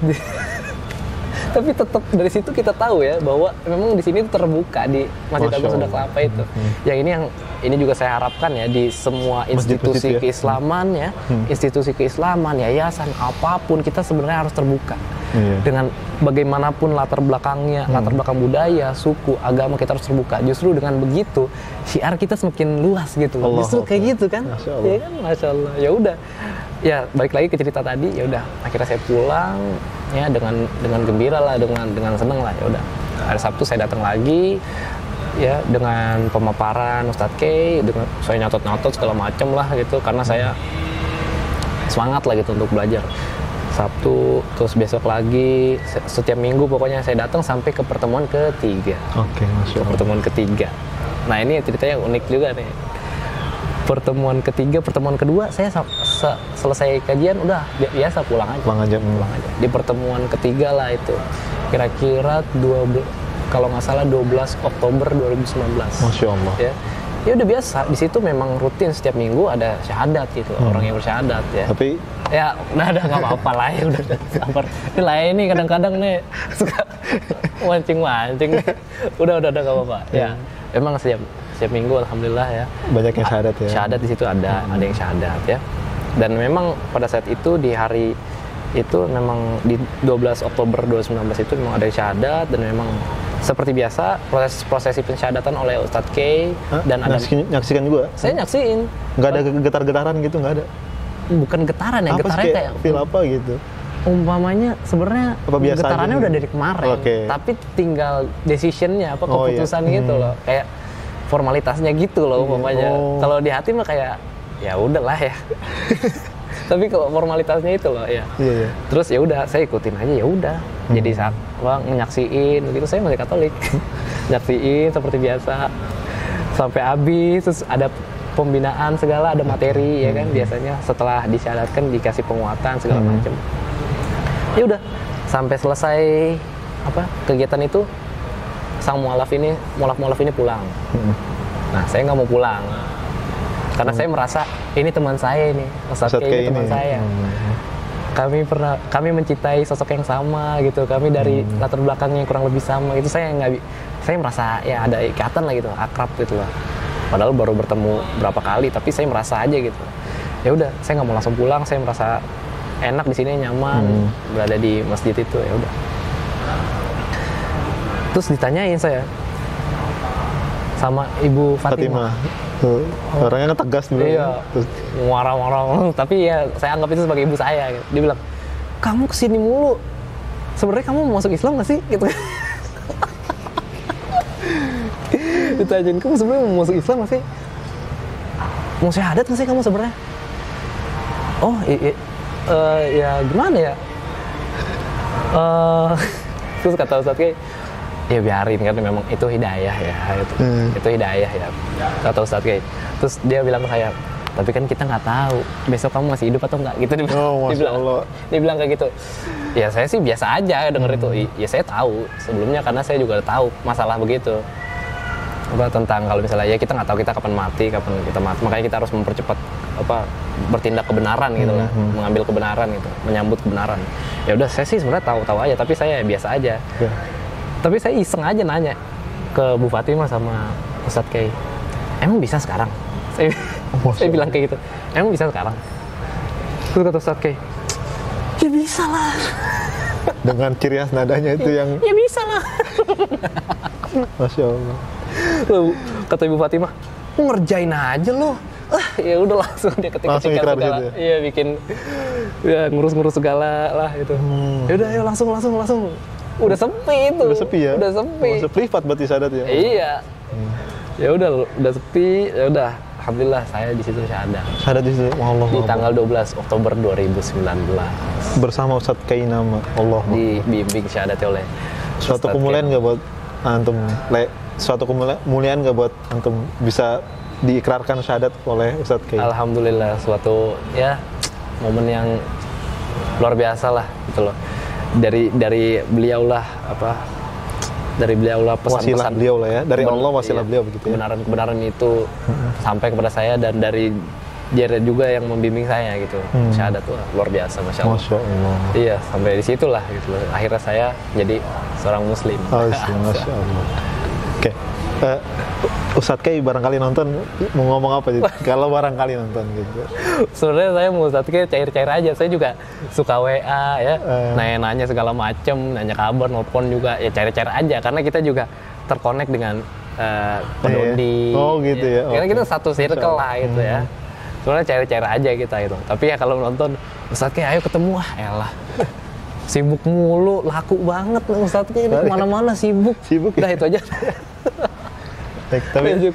Tapi tetap dari situ kita tahu ya bahwa memang di sini terbuka di Masjid Agung Sunda Kelapa itu. Yang ini juga saya harapkan ya di semua institusi keislaman ya, institusi keislaman, yayasan, apapun kita sebenarnya harus terbuka. Dengan bagaimanapun latar belakangnya, latar belakang budaya, suku, agama, kita harus terbuka. Justru dengan begitu syiar kita semakin luas gitu. Justru kayak gitu kan? Ya kan, Masya Allah. Ya udah. Ya balik lagi ke cerita tadi. Ya udah, akhirnya saya pulang ya dengan gembira lah, dengan seneng lah. Ya udah, hari Sabtu saya datang lagi ya dengan pemaparan Ustadz K, dengan saya nyatot segala macam lah gitu, karena saya semangat lah gitu untuk belajar. Sabtu, terus besok lagi, setiap minggu pokoknya saya datang sampai ke pertemuan ketiga. Oke, Masya Allah. Pertemuan ketiga. Nah ini ceritanya unik juga nih. Pertemuan ketiga, pertemuan kedua saya selesai kajian udah biasa pulang aja. Pulang aja. Di pertemuan ketiga lah itu, kira-kira kalau nggak salah 12 Oktober 2019. Masya Allah. Ya udah biasa, di situ memang rutin setiap minggu ada syahadat gitu, orang yang bersyahadat ya. Tapi ya udah nggak apa-apa lah ya, udah sabar. Ini lah ini kadang-kadang nih suka mancing-mancing. Udah nggak apa-apa. Ya, emang setiap minggu alhamdulillah ya. Banyak yang syahadat ya. Syahadat di situ ada yang syahadat ya. Dan memang pada saat itu di hari itu memang di 12 Oktober 2019 itu memang ada syahadat dan memang seperti biasa prosesi pensyahadatan oleh Ustadz K dan ada nyaksikan juga. Saya nyaksiin. Nggak ada getar-getaran gitu, nggak ada. Bukan getaran ya, getarannya kayak feel apa gitu. Umpamanya sebenarnya getarannya udah dari kemarin, tapi tinggal decisionnya apa keputusan gitu loh, kayak formalitasnya gitu loh umpamanya. Kalau di hati mah kayak ya udahlah ya. Tapi kalau formalitasnya itu loh ya. Terus ya udah saya ikutin aja ya udah. Jadi saat nyaksiin begitu, saya masih Katolik. Nyaksiin seperti biasa sampai habis, terus ada pembinaan segala, ada materi ya kan, biasanya setelah disyahadatkan dikasih penguatan segala macam. Ya udah sampai selesai kegiatan itu, sang mualaf ini pulang. Nah saya nggak mau pulang karena saya merasa ini teman saya ini, Ustadz K ini teman saya. Kami mencintai sosok yang sama gitu, kami dari latar belakang yang kurang lebih sama itu, saya merasa ya ada ikatan lah gitu, akrab gitu loh. Padahal baru bertemu berapa kali, tapi saya merasa aja gitu. Ya udah, saya nggak mau langsung pulang, saya merasa enak di sini, nyaman berada di masjid itu, ya udah. Terus ditanyain saya sama Ibu Fatimah. Orangnya kan tegas dulu. Iya. Marah-marah, tapi ya saya anggap itu sebagai ibu saya. Gitu. Dia bilang, kamu kesini mulu. Sebenarnya kamu mau masuk Islam nggak sih? Gitu. Ditanyain, kamu sebenarnya mau masuk Islam nggak sih? Mau syahadat nggak sih kamu sebenarnya? Oh, ya gimana ya? Terus kata Ustadz kayak, ya biarin kan, memang itu hidayah ya, itu hidayah ya, kata Ustadz kayak. Terus dia bilang ke saya, tapi kan kita nggak tahu besok kamu masih hidup atau nggak gitu. Dia bilang kayak gitu. Ya saya sih biasa aja denger itu. Ya saya tahu sebelumnya karena saya juga tahu masalah begitu. Tentang kalau misalnya ya kita nggak tahu kita kapan kita mati, makanya kita harus mempercepat bertindak kebenaran gitu lah, mengambil kebenaran gitu, menyambut kebenaran. Ya udah, saya sih sebenarnya tahu aja, tapi saya biasa aja. Tapi saya iseng aja nanya ke Bu Fatimah sama Ustadz K, emang bisa sekarang? Saya bilang kayak gitu, emang bisa sekarang? Terus kata Ustadz K, ya bisa lah. Dengan ciri khas nadanya itu yang ya bisa lah. Masya Allah. Lalu kata Ibu Fatimah, ngerjain aja lo. Ya udah langsung dia ketik segala. Gitu ya? Iya, bikin ya ngurus segala lah itu. Ya udah, ayo langsung. Udah sepi itu. Udah sepi ya? Udah sepi. Oh, privat berarti syahadat ya? Iya. Ya udah sepi, ya udah. Alhamdulillah saya di situ syahadat. Syahadat di situ, Allah. Di tanggal 12 Oktober 2019. Bersama Ustadz Kainama, Allah. Dibimbing syahadatnya oleh suatu kemuliaan nggak buat antum? Suatu kemuliaan nggak buat antum bisa diikrarkan syahadat oleh Ustadz K? Alhamdulillah, suatu ya momen yang luar biasa lah gitu loh. Dari beliau lah pesan-pesan beliau lah ya, dari Allah wasilah beliau begitu ya. Kebenaran itu sampai kepada saya, dan dari dia juga yang membimbing saya gitu. Syahadat tuh luar biasa, Masya Allah. Iya, sampai di situlah gitu loh. Akhirnya saya jadi seorang muslim. Masya Allah. Oke. Ustadz K barangkali nonton mau ngomong apa gitu? Kalau barangkali nonton gitu. Sebenarnya saya mau Ustadz K cair-cair aja. Saya juga suka WA ya, nanya-nanya segala macem, nanya kabar, nelfon juga ya, cair-cair aja. Karena kita juga terkonek dengan pendodi. Oh gitu ya. Karena kita satu circle lah gitu ya. Sebenarnya cair-cair aja kita itu. Tapi ya kalau nonton Ustadz K, ayo ketemu, elah. Sibuk mulu, laku banget Ustadz K ini, kemana-mana sibuk. Udah itu aja.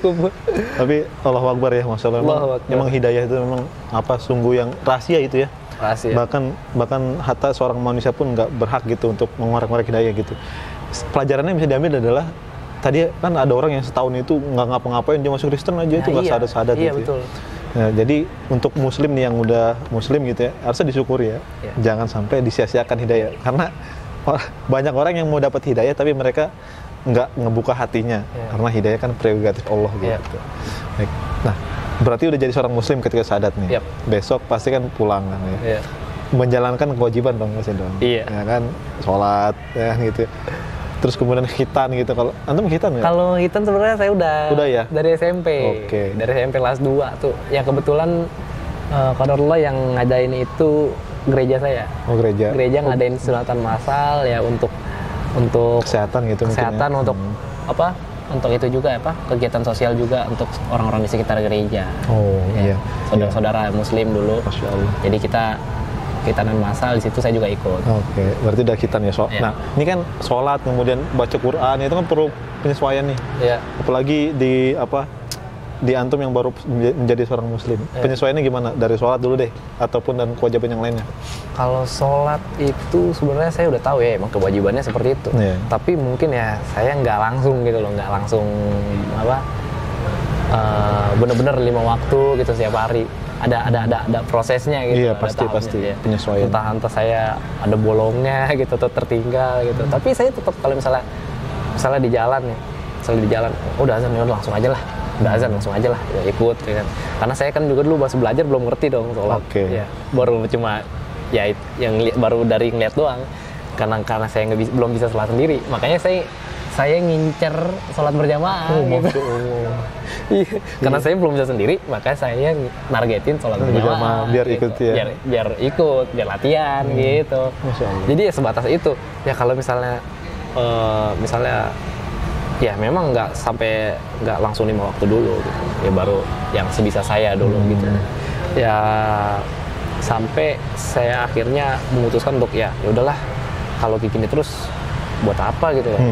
Tapi Allah Akbar ya, Masya Allah. Memang hidayah itu memang sungguh yang rahasia itu ya. Rahasia. Bahkan hatta seorang manusia pun nggak berhak gitu untuk mengorek-ngorek hidayah gitu. Pelajarannya yang bisa diambil adalah tadi kan ada orang yang setahun itu nggak ngapa-ngapain, dia masuk Kristen aja itu nggak sadat-sadat iya, gitu. Betul. Nah, jadi untuk muslim nih yang udah muslim gitu ya, harusnya disyukuri ya. Jangan sampai disia-siakan hidayah. Karena banyak orang yang mau dapat hidayah tapi mereka nggak ngebuka hatinya. Karena hidayah kan prerogatif Allah gitu. Baik. Nah, berarti udah jadi seorang muslim ketika sadat nih. Besok pasti kan pulang kan ya. Menjalankan kewajiban dong Mas dong. Iya. Ya kan, sholat ya gitu. Terus kemudian khitan gitu. Kalau antum khitan ya? Kalau khitan sebenarnya saya udah ya? dari SMP. Oke. Dari SMP kelas 2 tuh. Ya kebetulan qadarullah yang ngadain itu gereja saya. Oh, gereja. Gereja ngadain sunatan massal ya untuk kesehatan gitu kesehatan mungkin ya. untuk apa? Untuk itu juga apa? Kegiatan sosial juga untuk orang-orang di sekitar gereja. Oh, ya. iya. Saudara-saudara muslim dulu. Masya Allah. Jadi khitanan massal di situ saya juga ikut. Oke, berarti udah khitan ya. Nah, ini kan sholat kemudian baca Quran itu kan perlu penyesuaian nih. Iya. Apalagi di antum yang baru menjadi seorang muslim. Penyesuaiannya gimana? Dari sholat dulu deh ataupun dan kewajiban yang lainnya? Kalau sholat itu sebenarnya saya udah tahu ya emang kewajibannya seperti itu. Tapi mungkin ya saya nggak langsung gitu loh, nggak langsung bener-bener 5 waktu gitu setiap hari. Ada prosesnya gitu. Iya, pasti ya. penyesuaian. Entah saya ada bolongnya gitu atau tertinggal gitu. Tapi saya tetap kalau misalnya di jalan nih, udah azan ya langsung aja lah. Udah azan langsung aja lah, ya ikut ya kan. Karena saya kan juga dulu pas belajar belum ngerti dong sholat. Ya, baru cuma ya yang baru dari ngeliat doang. Karena saya belum bisa sholat sendiri. Makanya saya ngincer sholat berjamaah gitu. Karena saya belum bisa sendiri, makanya saya nargetin sholat berjamaah biar gitu. ikut ya. Biar latihan gitu. Jadi ya sebatas itu. Ya kalau misalnya ya memang nggak langsung 5 waktu dulu gitu. Ya baru yang sebisa saya dulu gitu. Ya sampai saya akhirnya memutuskan untuk ya udahlah kalau kayak gini terus buat apa gitu ya.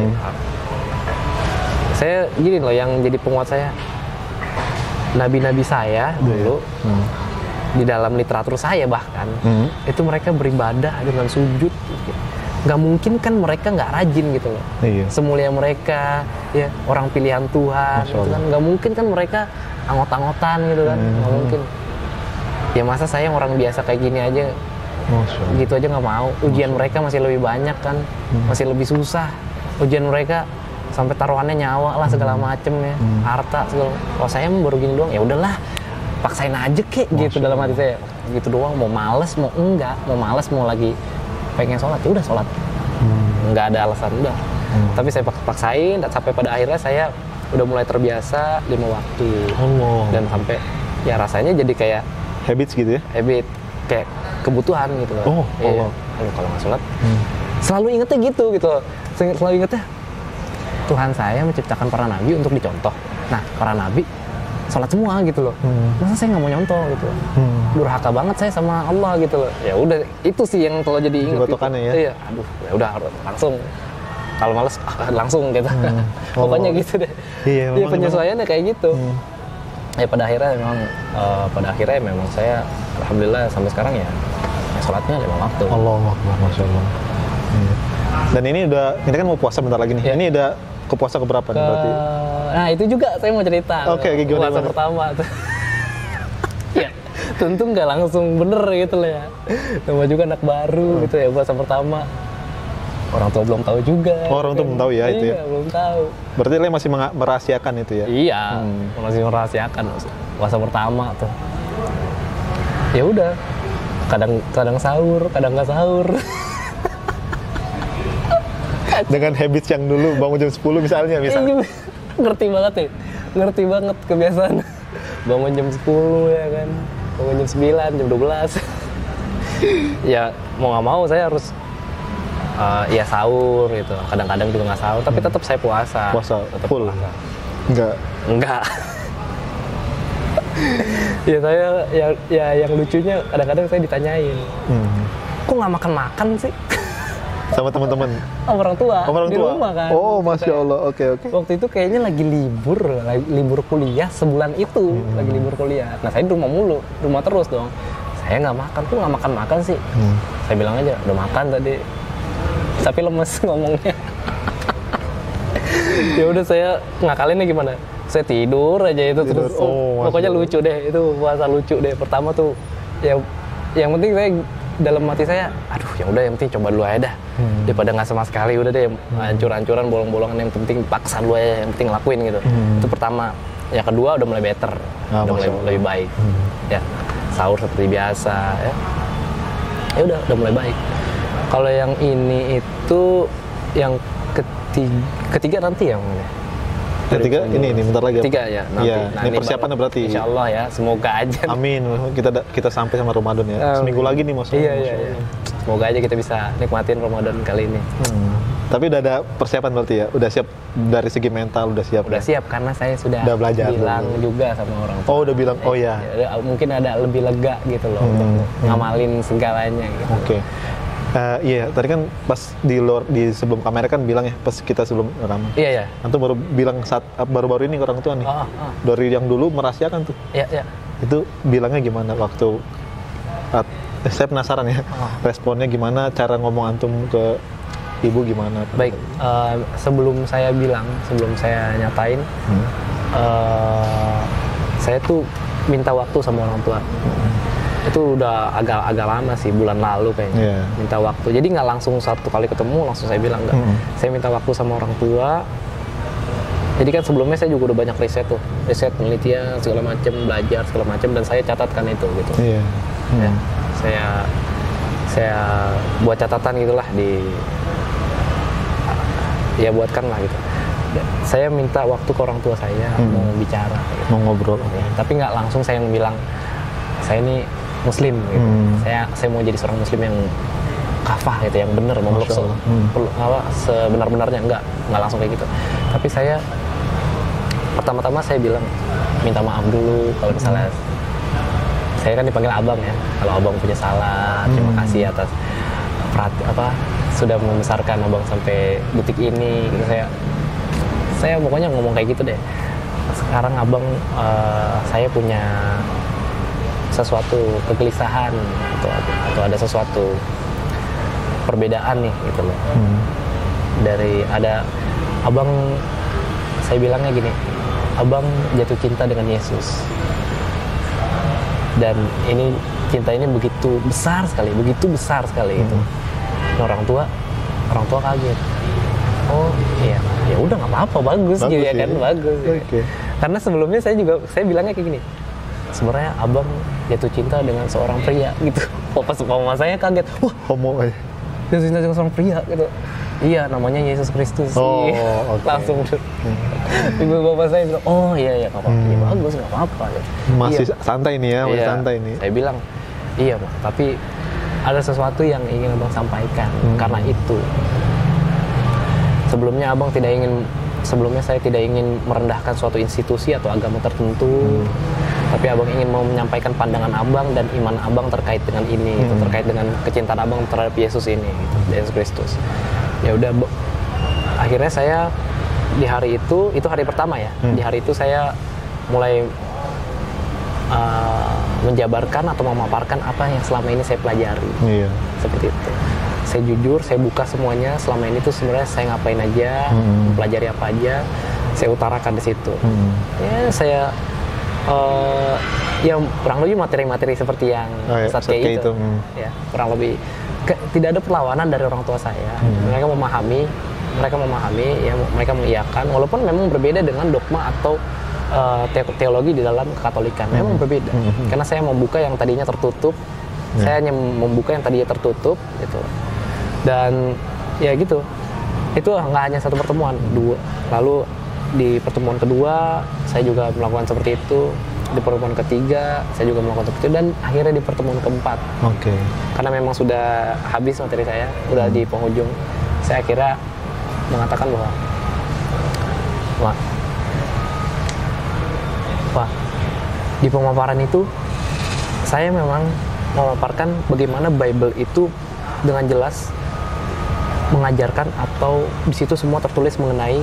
Saya gini loh yang jadi penguat saya. Nabi-nabi saya dulu di dalam literatur saya bahkan itu mereka beribadah dengan sujud. Nggak mungkin kan mereka nggak rajin gitu loh. Semulia mereka ya orang pilihan Tuhan gitu kan. Nggak mungkin kan mereka anggot-anggotan gitu kan. Nggak mungkin. Ya masa saya orang biasa kayak gini aja gitu aja nggak mau. Ujian mereka masih lebih banyak kan, masih lebih susah. Ujian mereka sampai taruhannya nyawa lah segala macem ya, harta segala. Kalau saya baru gini doang, ya udahlah, paksain aja kek gitu dalam hati saya. Gitu doang, mau males mau enggak, mau males mau lagi pengen sholat, ya udah sholat. Nggak ada alasan udah. Tapi saya paksain dan sampai pada akhirnya saya udah mulai terbiasa 5 waktu. Dan sampai ya rasanya jadi kayak habits gitu ya? Habit, kayak kebutuhan gitu loh. Kalau nggak sholat, selalu ingetnya gitu. Selalu ingetnya Tuhan saya menciptakan para nabi untuk dicontoh. Nah, para nabi sholat semua gitu loh. Masa saya nggak mau nyontoh gitu? Durhaka banget saya sama Allah gitu loh. Ya udah, itu sih yang selalu jadi inget. Gitu. Ya? Iya, aduh, ya udah langsung. Kalau males langsung gitu. Pokoknya gitu deh. Iya, penyesuaiannya kayak gitu. Ya pada akhirnya memang saya alhamdulillah sampai sekarang ya sholatnya 5 waktu. Allahu Akbar, Masya Allah. Dan ini kita kan mau puasa bentar lagi nih. Ini udah ke puasa keberapa nih berarti? Nah itu juga saya mau cerita. Gimana? Puasa pertama tuh. Ya, tentu nggak langsung bener gitu lah ya. Nama juga anak baru gitu ya, puasa pertama. Orang tua belum tahu juga. Orang tua belum tahu ya itu ya? Iya, belum tahu. Berarti lo masih merahasiakan itu ya? Iya, masih merahasiakan puasa pertama tuh. Ya udah, kadang sahur, kadang nggak sahur. Dengan habits yang dulu bangun jam 10 misalnya. Ngerti banget kebiasaan. Bangun jam 10 ya kan, bangun jam 9, jam 12. Ya mau nggak mau saya harus ya sahur gitu. Kadang-kadang juga nggak sahur, tapi tetap saya puasa. Tetap full? Puasa. Enggak. Ya saya yang lucunya kadang-kadang saya ditanyain, kok nggak makan sih? Sama teman-teman? Orang tua. Di rumah kan. Oh, Masya Allah. Oke. Waktu itu kayaknya lagi libur kuliah sebulan itu. Lagi libur kuliah. Nah, saya di rumah mulu. Rumah terus dong. saya nggak makan, kok nggak makan sih. Saya bilang aja udah makan tadi, tapi lemes ngomongnya. Ya udah saya ngakalinnya gimana, saya tidur aja itu terus. Pokoknya lucu deh, itu puasa lucu deh. Pertama tuh ya yang penting saya dalam hati saya, aduh ya udah yang penting coba dulu aja dah, daripada nggak sama sekali. Udah deh hancur-hancuran bolong-bolongan, yang penting paksa dulu aja, yang penting lakuin gitu. Itu pertama. Ya kedua udah mulai better, udah mulai lebih baik. Ya sahur seperti biasa ya. Ya udah mulai baik. Kalau yang ini itu yang ketiga nanti yang mana? Ketiga ini bentar lagi. Ketiga ya nanti. Ya, Nah, ini persiapannya berarti. Insya Allah ya, semoga aja. Amin. Kita sampai sama Ramadan ya. Seminggu lagi nih Mas. Iya. Semoga aja kita bisa nikmatin Ramadan kali ini. Tapi udah ada persiapan berarti ya? Udah siap dari segi mental, udah siap? Udah siap, karena saya sudah belajar bilang juga sama orang tua. Oh, udah bilang, oh ya. Mungkin ada lebih lega gitu loh, untuk ngamalin segalanya gitu. Oke. Iya, tadi kan pas di sebelum kamera kan bilang ya, pas kita sebelum rekaman. Iya. Antum baru bilang baru-baru ini ke orang tua nih. Dari yang dulu merahasiakan tuh. Iya. Itu bilangnya gimana waktu saya penasaran ya. Responnya gimana, cara ngomong antum ke ibu gimana? Baik, sebelum saya nyatain, saya tuh minta waktu sama orang tua. Itu udah agak lama sih, bulan lalu kayaknya. Minta waktu, jadi nggak langsung satu kali ketemu langsung saya bilang enggak. Saya minta waktu sama orang tua. Jadi kan sebelumnya saya juga udah banyak riset penelitian segala macam, belajar segala macam, dan saya catatkan itu gitu. Ya, saya buat catatan gitulah buatkan lah gitu. Saya minta waktu ke orang tua saya, mau bicara gitu. Mau ngobrol ya, tapi nggak langsung saya yang bilang saya ini muslim gitu. Saya mau jadi seorang muslim yang kafah gitu, yang benar, memeluk sebenar-benarnya. Nggak langsung kayak gitu. Tapi saya pertama-tama saya bilang minta maaf dulu kalau misalnya saya kan dipanggil abang ya, kalau abang punya salah, terima kasih atas sudah membesarkan abang sampai detik ini gitu. Saya pokoknya ngomong kayak gitu deh. Sekarang abang, saya punya sesuatu kegelisahan atau ada sesuatu perbedaan nih gitu loh. Dari ada abang, saya bilangnya gini, abang jatuh cinta dengan Yesus, dan ini cinta ini begitu besar sekali gitu. Orang tua kaget. Oh iya, ya udah nggak apa-apa, bagus gitu ya kan, bagus. Okay. Karena sebelumnya saya bilangnya kayak gini, sebenarnya abang jatuh cinta dengan seorang pria gitu. Pas mama saya kaget, wah homo aja. Jatuh cinta dengan seorang pria gitu. Iya, namanya Yesus Kristus. Oh, okay. Langsung ibu bapak saya bilang, oh iya nggak apa-apa, ya, bagus nggak apa-apa. Gitu. Masih santai nih ya, masih santai nih. Saya bilang, iya Pak, tapi ada sesuatu yang ingin abang sampaikan. Karena itu sebelumnya saya tidak ingin merendahkan suatu institusi atau agama tertentu, tapi abang ingin mau menyampaikan pandangan abang dan iman abang terkait dengan ini, terkait dengan kecintaan abang terhadap Yesus ini, gitu, Yesus Kristus. Ya udah, akhirnya saya di hari itu hari pertama ya, di hari itu saya mulai menjabarkan atau memaparkan apa yang selama ini saya pelajari. Seperti itu. Saya jujur, saya buka semuanya selama ini tuh sebenarnya saya ngapain aja, mempelajari apa aja, saya utarakan di situ. Ya saya ya kurang lebih materi-materi seperti yang saat kayak itu. Ya, kurang lebih tidak ada perlawanan dari orang tua saya. Mereka memahami, ya, mereka mengiyakan, walaupun memang berbeda dengan dogma atau teologi di dalam Katolikan. Memang berbeda. Karena saya membuka yang tadinya tertutup, saya hanya membuka yang tadinya tertutup gitu. Dan ya gitu, itu nggak hanya satu pertemuan, dua. Lalu di pertemuan kedua saya juga melakukan seperti itu, di pertemuan ketiga saya juga melakukan seperti itu, dan akhirnya di pertemuan keempat, karena memang sudah habis materi saya, udah di penghujung, saya akhirnya mengatakan bahwa di pemaparan itu saya memang memaparkan bagaimana Bible itu dengan jelas mengajarkan, atau di situ semua tertulis mengenai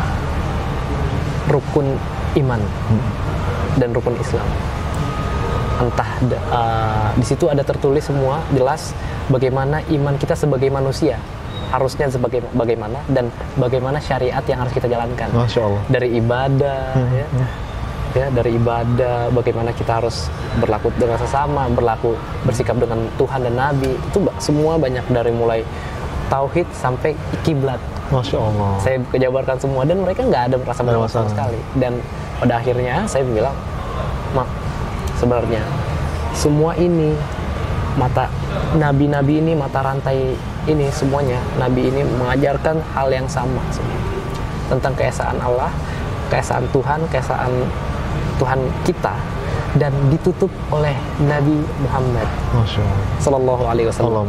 rukun iman dan rukun Islam. entah di situ ada tertulis semua jelas bagaimana iman kita sebagai manusia harusnya bagaimana dan bagaimana syariat yang harus kita jalankan. Masya Allah. Dari ibadah ya dari ibadah, bagaimana kita harus berlaku dengan sesama, bersikap dengan Tuhan dan Nabi, itu semua banyak, dari mulai tauhid sampai kiblat. Masya Allah. Saya kejabarkan semua dan mereka nggak ada merasa bersalah sama sekali. Dan pada akhirnya saya bilang, Mak, sebenarnya semua ini mata nabi-nabi ini, mata rantai ini semuanya, nabi ini mengajarkan hal yang sama semua. Tentang keesaan Allah, keesaan Tuhan kita, dan ditutup oleh Nabi Muhammad sallallahu alaihi wasallam.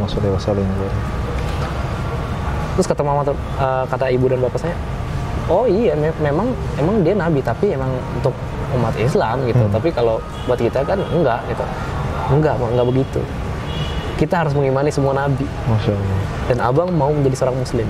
Terus kata mama, kata ibu dan bapak saya, oh iya memang dia nabi, tapi emang untuk umat Islam gitu. Tapi kalau buat kita kan enggak gitu. Enggak begitu. Kita harus mengimani semua nabi. Masya Allah. Dan abang mau menjadi seorang muslim.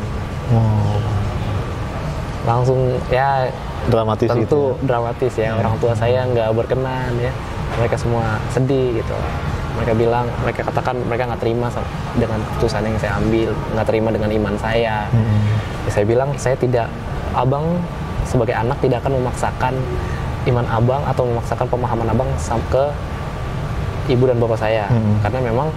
Langsung ya dramatis tentu gitu ya. Dramatis ya. Orang tua saya nggak berkenan ya. Mereka semua sedih gitu. Mereka katakan mereka nggak terima dengan keputusan yang saya ambil, nggak terima dengan iman saya. Ya, saya bilang abang sebagai anak tidak akan memaksakan iman abang atau memaksakan pemahaman abang ke ibu dan bapak saya. Karena memang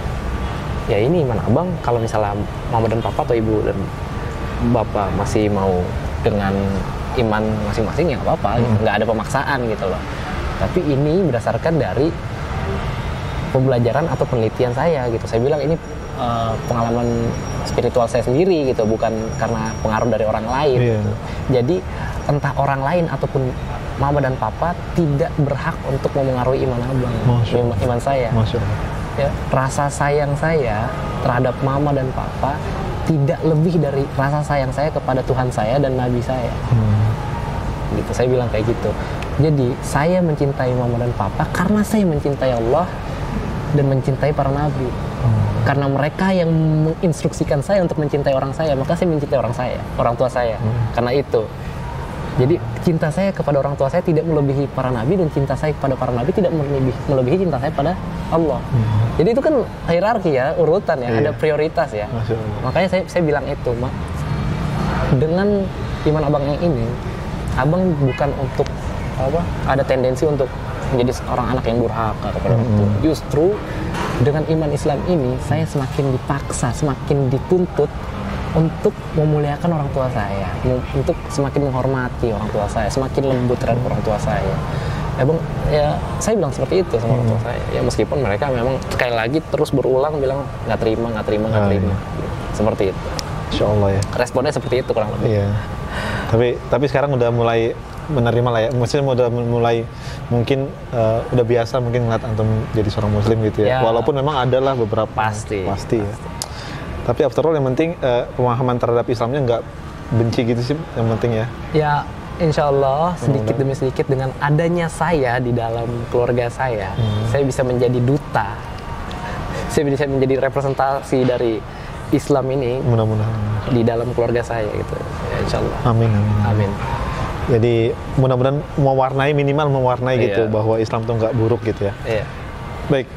ya ini iman abang, kalau misalnya mama dan papa atau ibu dan bapak masih mau dengan iman masing-masing ya nggak apa-apa, gitu. Nggak ada pemaksaan gitu loh. Tapi ini berdasarkan dari pembelajaran atau penelitian saya gitu. Saya bilang ini pengalaman spiritual saya sendiri gitu, bukan karena pengaruh dari orang lain. Gitu. Jadi entah orang lain ataupun mama dan papa tidak berhak untuk memengaruhi iman abang, iman saya. Ya, rasa sayang saya terhadap mama dan papa tidak lebih dari rasa sayang saya kepada Tuhan saya dan Nabi saya. Gitu, saya bilang kayak gitu. Jadi saya mencintai mama dan papa karena saya mencintai Allah dan mencintai para nabi. Karena mereka yang menginstruksikan saya untuk mencintai orang saya, maka saya mencintai orang tua saya. Karena itu. Jadi cinta saya kepada orang tua saya tidak melebihi para nabi, dan cinta saya kepada para nabi tidak melebihi cinta saya pada Allah. Jadi itu kan hierarki ya, urutan ya, ada prioritas ya. Makanya saya bilang itu, Mak. Dengan iman abang yang ini, abang bukan untuk ada tendensi untuk menjadi seorang anak yang durhaka kepada orang tua. Justru dengan iman Islam ini, saya semakin dipaksa, semakin dituntut untuk memuliakan orang tua saya, untuk semakin menghormati orang tua saya, semakin lembut terhadap orang tua saya. Ya saya bilang seperti itu sama orang tua saya. Ya meskipun mereka memang sekali lagi terus berulang bilang nggak terima. Seperti itu. Insya Allah ya. Responnya seperti itu kurang lebih. Iya. Tapi sekarang udah mulai menerima lah ya. Maksudnya udah mulai mungkin udah biasa mungkin ngeliat antum jadi seorang muslim gitu ya. Walaupun memang adalah beberapa pasti ya. Tapi after all yang penting pemahaman terhadap Islamnya nggak benci gitu sih yang penting ya. Ya insya Allah sedikit demi sedikit dengan adanya saya di dalam keluarga saya bisa menjadi duta. Saya bisa menjadi representasi dari Islam ini. Mudah-mudahan di dalam keluarga saya gitu. Ya, insya Allah. Amin. Jadi mudah-mudahan minimal mewarnai gitu bahwa Islam tuh nggak buruk gitu ya. Iya. Baik,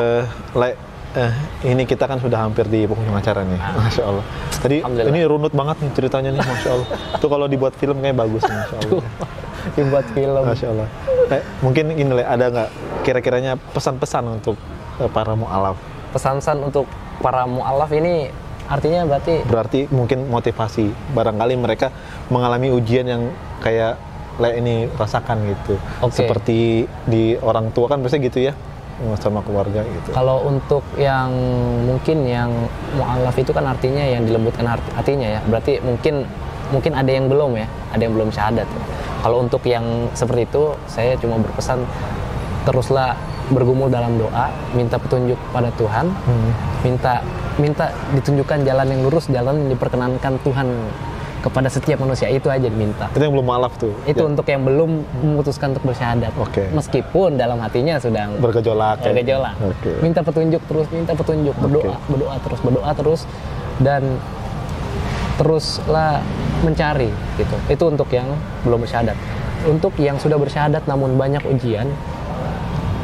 ini kita kan sudah hampir di penghujung acara nih, Masya Allah. Tadi ini runut banget nih ceritanya nih, Masya Allah. Itu kalau dibuat film kayak bagus, Masya Allah. Dibuat film. Masya Allah. Mungkin ini ada nggak kira-kiranya pesan-pesan untuk para mu'alaf? Pesan-pesan untuk para mu'alaf ini artinya berarti mungkin motivasi. Barangkali mereka mengalami ujian yang kayak ini rasakan gitu. Seperti di orang tua kan biasanya gitu ya, sama keluarga gitu. Kalau untuk yang mungkin yang mu'alaf itu kan artinya yang dilembutkan hatinya ya. Berarti mungkin ada yang belum ya, ada yang belum syahadat. Ya. Kalau untuk yang seperti itu, saya cuma berpesan teruslah bergumul dalam doa, minta petunjuk pada Tuhan, minta ditunjukkan jalan yang lurus, jalan yang diperkenankan Tuhan kepada setiap manusia. Itu aja diminta. Itu yang belum mu'alaf tuh? Itu untuk yang belum memutuskan untuk bersyahadat. Meskipun dalam hatinya sedang bergejolak. Minta petunjuk terus, berdoa terus, dan teruslah mencari gitu. Itu untuk yang belum bersyahadat. Untuk yang sudah bersyahadat namun banyak ujian,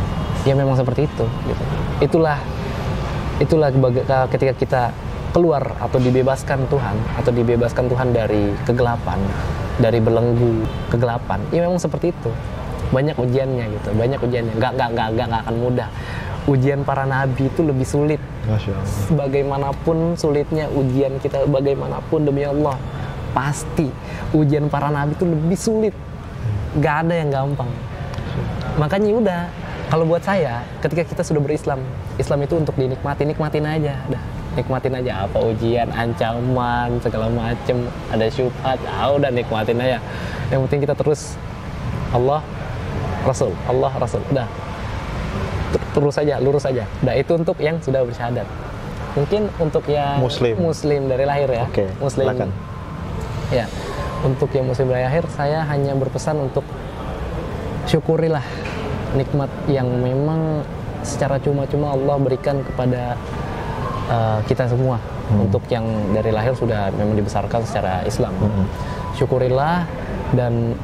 ya memang seperti itu gitu. Itulah ketika kita keluar atau dibebaskan Tuhan dari kegelapan, dari belenggu kegelapan, ya memang seperti itu. Banyak ujiannya gitu, nggak akan mudah. Ujian para nabi itu lebih sulit. Masya Allah. Bagaimanapun sulitnya ujian kita, bagaimanapun demi Allah, pasti ujian para nabi itu lebih sulit. Nggak ada yang gampang. Makanya udah, kalau buat saya, ketika kita sudah berislam, Islam itu untuk nikmatin aja, dah. Nikmatin aja apa ujian, ancaman, segala macem, ada syubhat, udah nikmatin aja. Yang penting kita terus Allah Rasul, udah terus saja, lurus saja. Nah itu untuk yang sudah bersyahadat. Mungkin untuk yang Muslim dari lahir ya. Oke, Muslim. silakan. Ya, untuk yang Muslim dari lahir, saya hanya berpesan untuk syukurilah nikmat yang memang secara cuma-cuma Allah berikan kepada kita semua. Untuk yang dari lahir sudah memang dibesarkan secara Islam. Syukurilah dan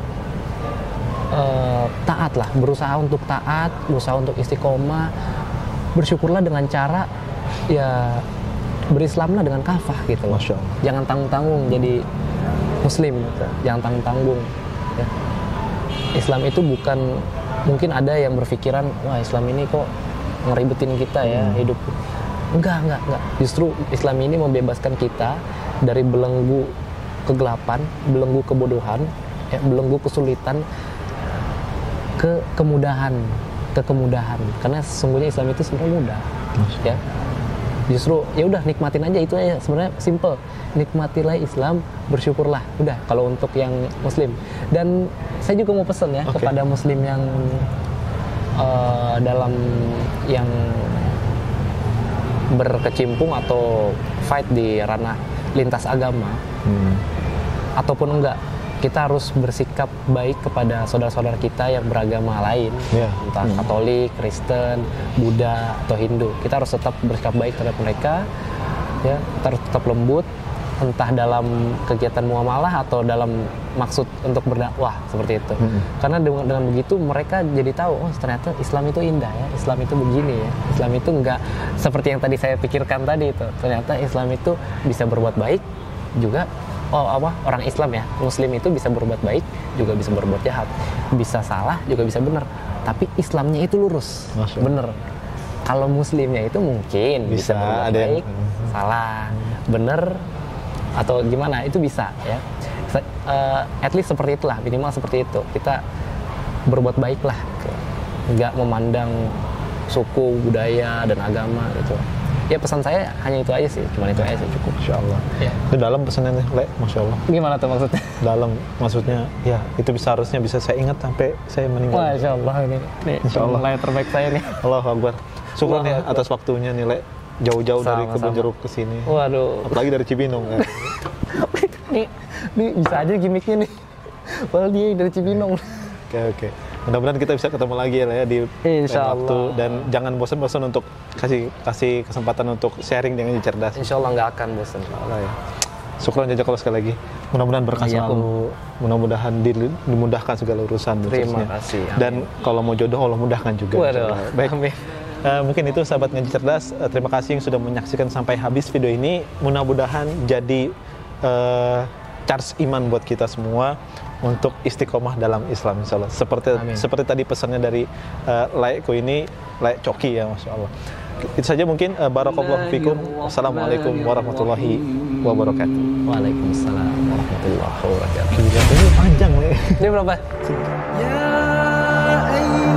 taatlah, berusaha untuk taat, berusaha untuk istiqomah. Bersyukurlah dengan cara ya berislamlah dengan kafah gitu loh. Masya Allah. Jangan tanggung-tanggung jadi Muslim gitu. Jangan tanggung-tanggung ya. Islam itu bukan, mungkin ada yang berpikiran wah Islam ini kok ngeribetin kita ya hidup. Enggak. Justru Islam ini membebaskan kita dari belenggu kegelapan, belenggu kebodohan, ya, belenggu kesulitan ke kemudahan. Karena sesungguhnya Islam itu sebenarnya mudah. Ya. Justru ya udah nikmatin aja, itu aja sebenarnya simple. Nikmatilah Islam, bersyukurlah. Udah kalau untuk yang Muslim. Dan saya juga mau pesan ya kepada Muslim yang dalam yang berkecimpung atau fight di ranah lintas agama, ataupun enggak, kita harus bersikap baik kepada saudara-saudara kita yang beragama lain, entah Katolik, Kristen, Buddha, atau Hindu. Kita harus tetap bersikap baik terhadap mereka, ya. Kita harus tetap lembut, entah dalam kegiatan muamalah atau dalam maksud untuk berdakwah seperti itu. Karena dengan begitu mereka jadi tahu, oh ternyata Islam itu indah ya, Islam itu begini ya, Islam itu enggak seperti yang tadi saya pikirkan tadi itu. Ternyata Islam itu bisa berbuat baik juga. Orang Islam ya, Muslim itu bisa berbuat baik juga bisa berbuat jahat, bisa salah juga bisa benar. Tapi Islamnya itu lurus, bener. Kalau Muslimnya itu mungkin bisa berbuat baik, salah, bener, atau gimana, itu bisa ya. At least seperti itulah, minimal seperti itu. Kita berbuat baiklah, nggak memandang suku, budaya, dan agama gitu. Ya pesan saya hanya itu aja sih, cuman itu aja sih, cukup. Insya Allah. Ya. Itu dalam pesannya, Le, Masya Allah. Gimana tuh maksudnya? Dalam, maksudnya ya itu harusnya bisa saya ingat sampai saya meninggal. Masya Allah, ini Insya Allah layar terbaik saya nih. Allahu Akbar. Syukur nih atas waktunya nih, Le. Jauh-jauh dari Kebun Jeruk ke sini. Waduh. Apalagi dari Cibinong kan. Nih bisa aja gimmicknya nih. Padahal dia dari Cibinong. Oke. Mudah-mudahan kita bisa ketemu lagi ya di waktu, dan jangan bosan-bosan untuk kasih kesempatan untuk sharing dengan cerdas. Insya Allah nggak akan bosan. Ya. Syukran jazakallah sekali lagi. Mudah-mudahan berkah selalu. Mudah-mudahan dimudahkan segala urusan. Terima kasih. Amin. Dan kalau mau jodoh Allah mudahkan juga. Waduh. Baik. Amin. Mungkin itu sahabat Ngaji Cerdas. Terima kasih yang sudah menyaksikan sampai habis video ini. Mudah-mudahan jadi charge iman buat kita semua untuk istiqomah dalam Islam, insya Allah. Seperti tadi pesannya dari Laiku ini, Laik Coki ya, Masya Allah. Itu saja mungkin. Barakallahu fikum. Assalamualaikum warahmatullahi wabarakatuh. Waalaikumsalam warahmatullahi wabarakatuh. Ini panjang nih. Ini berapa? Ya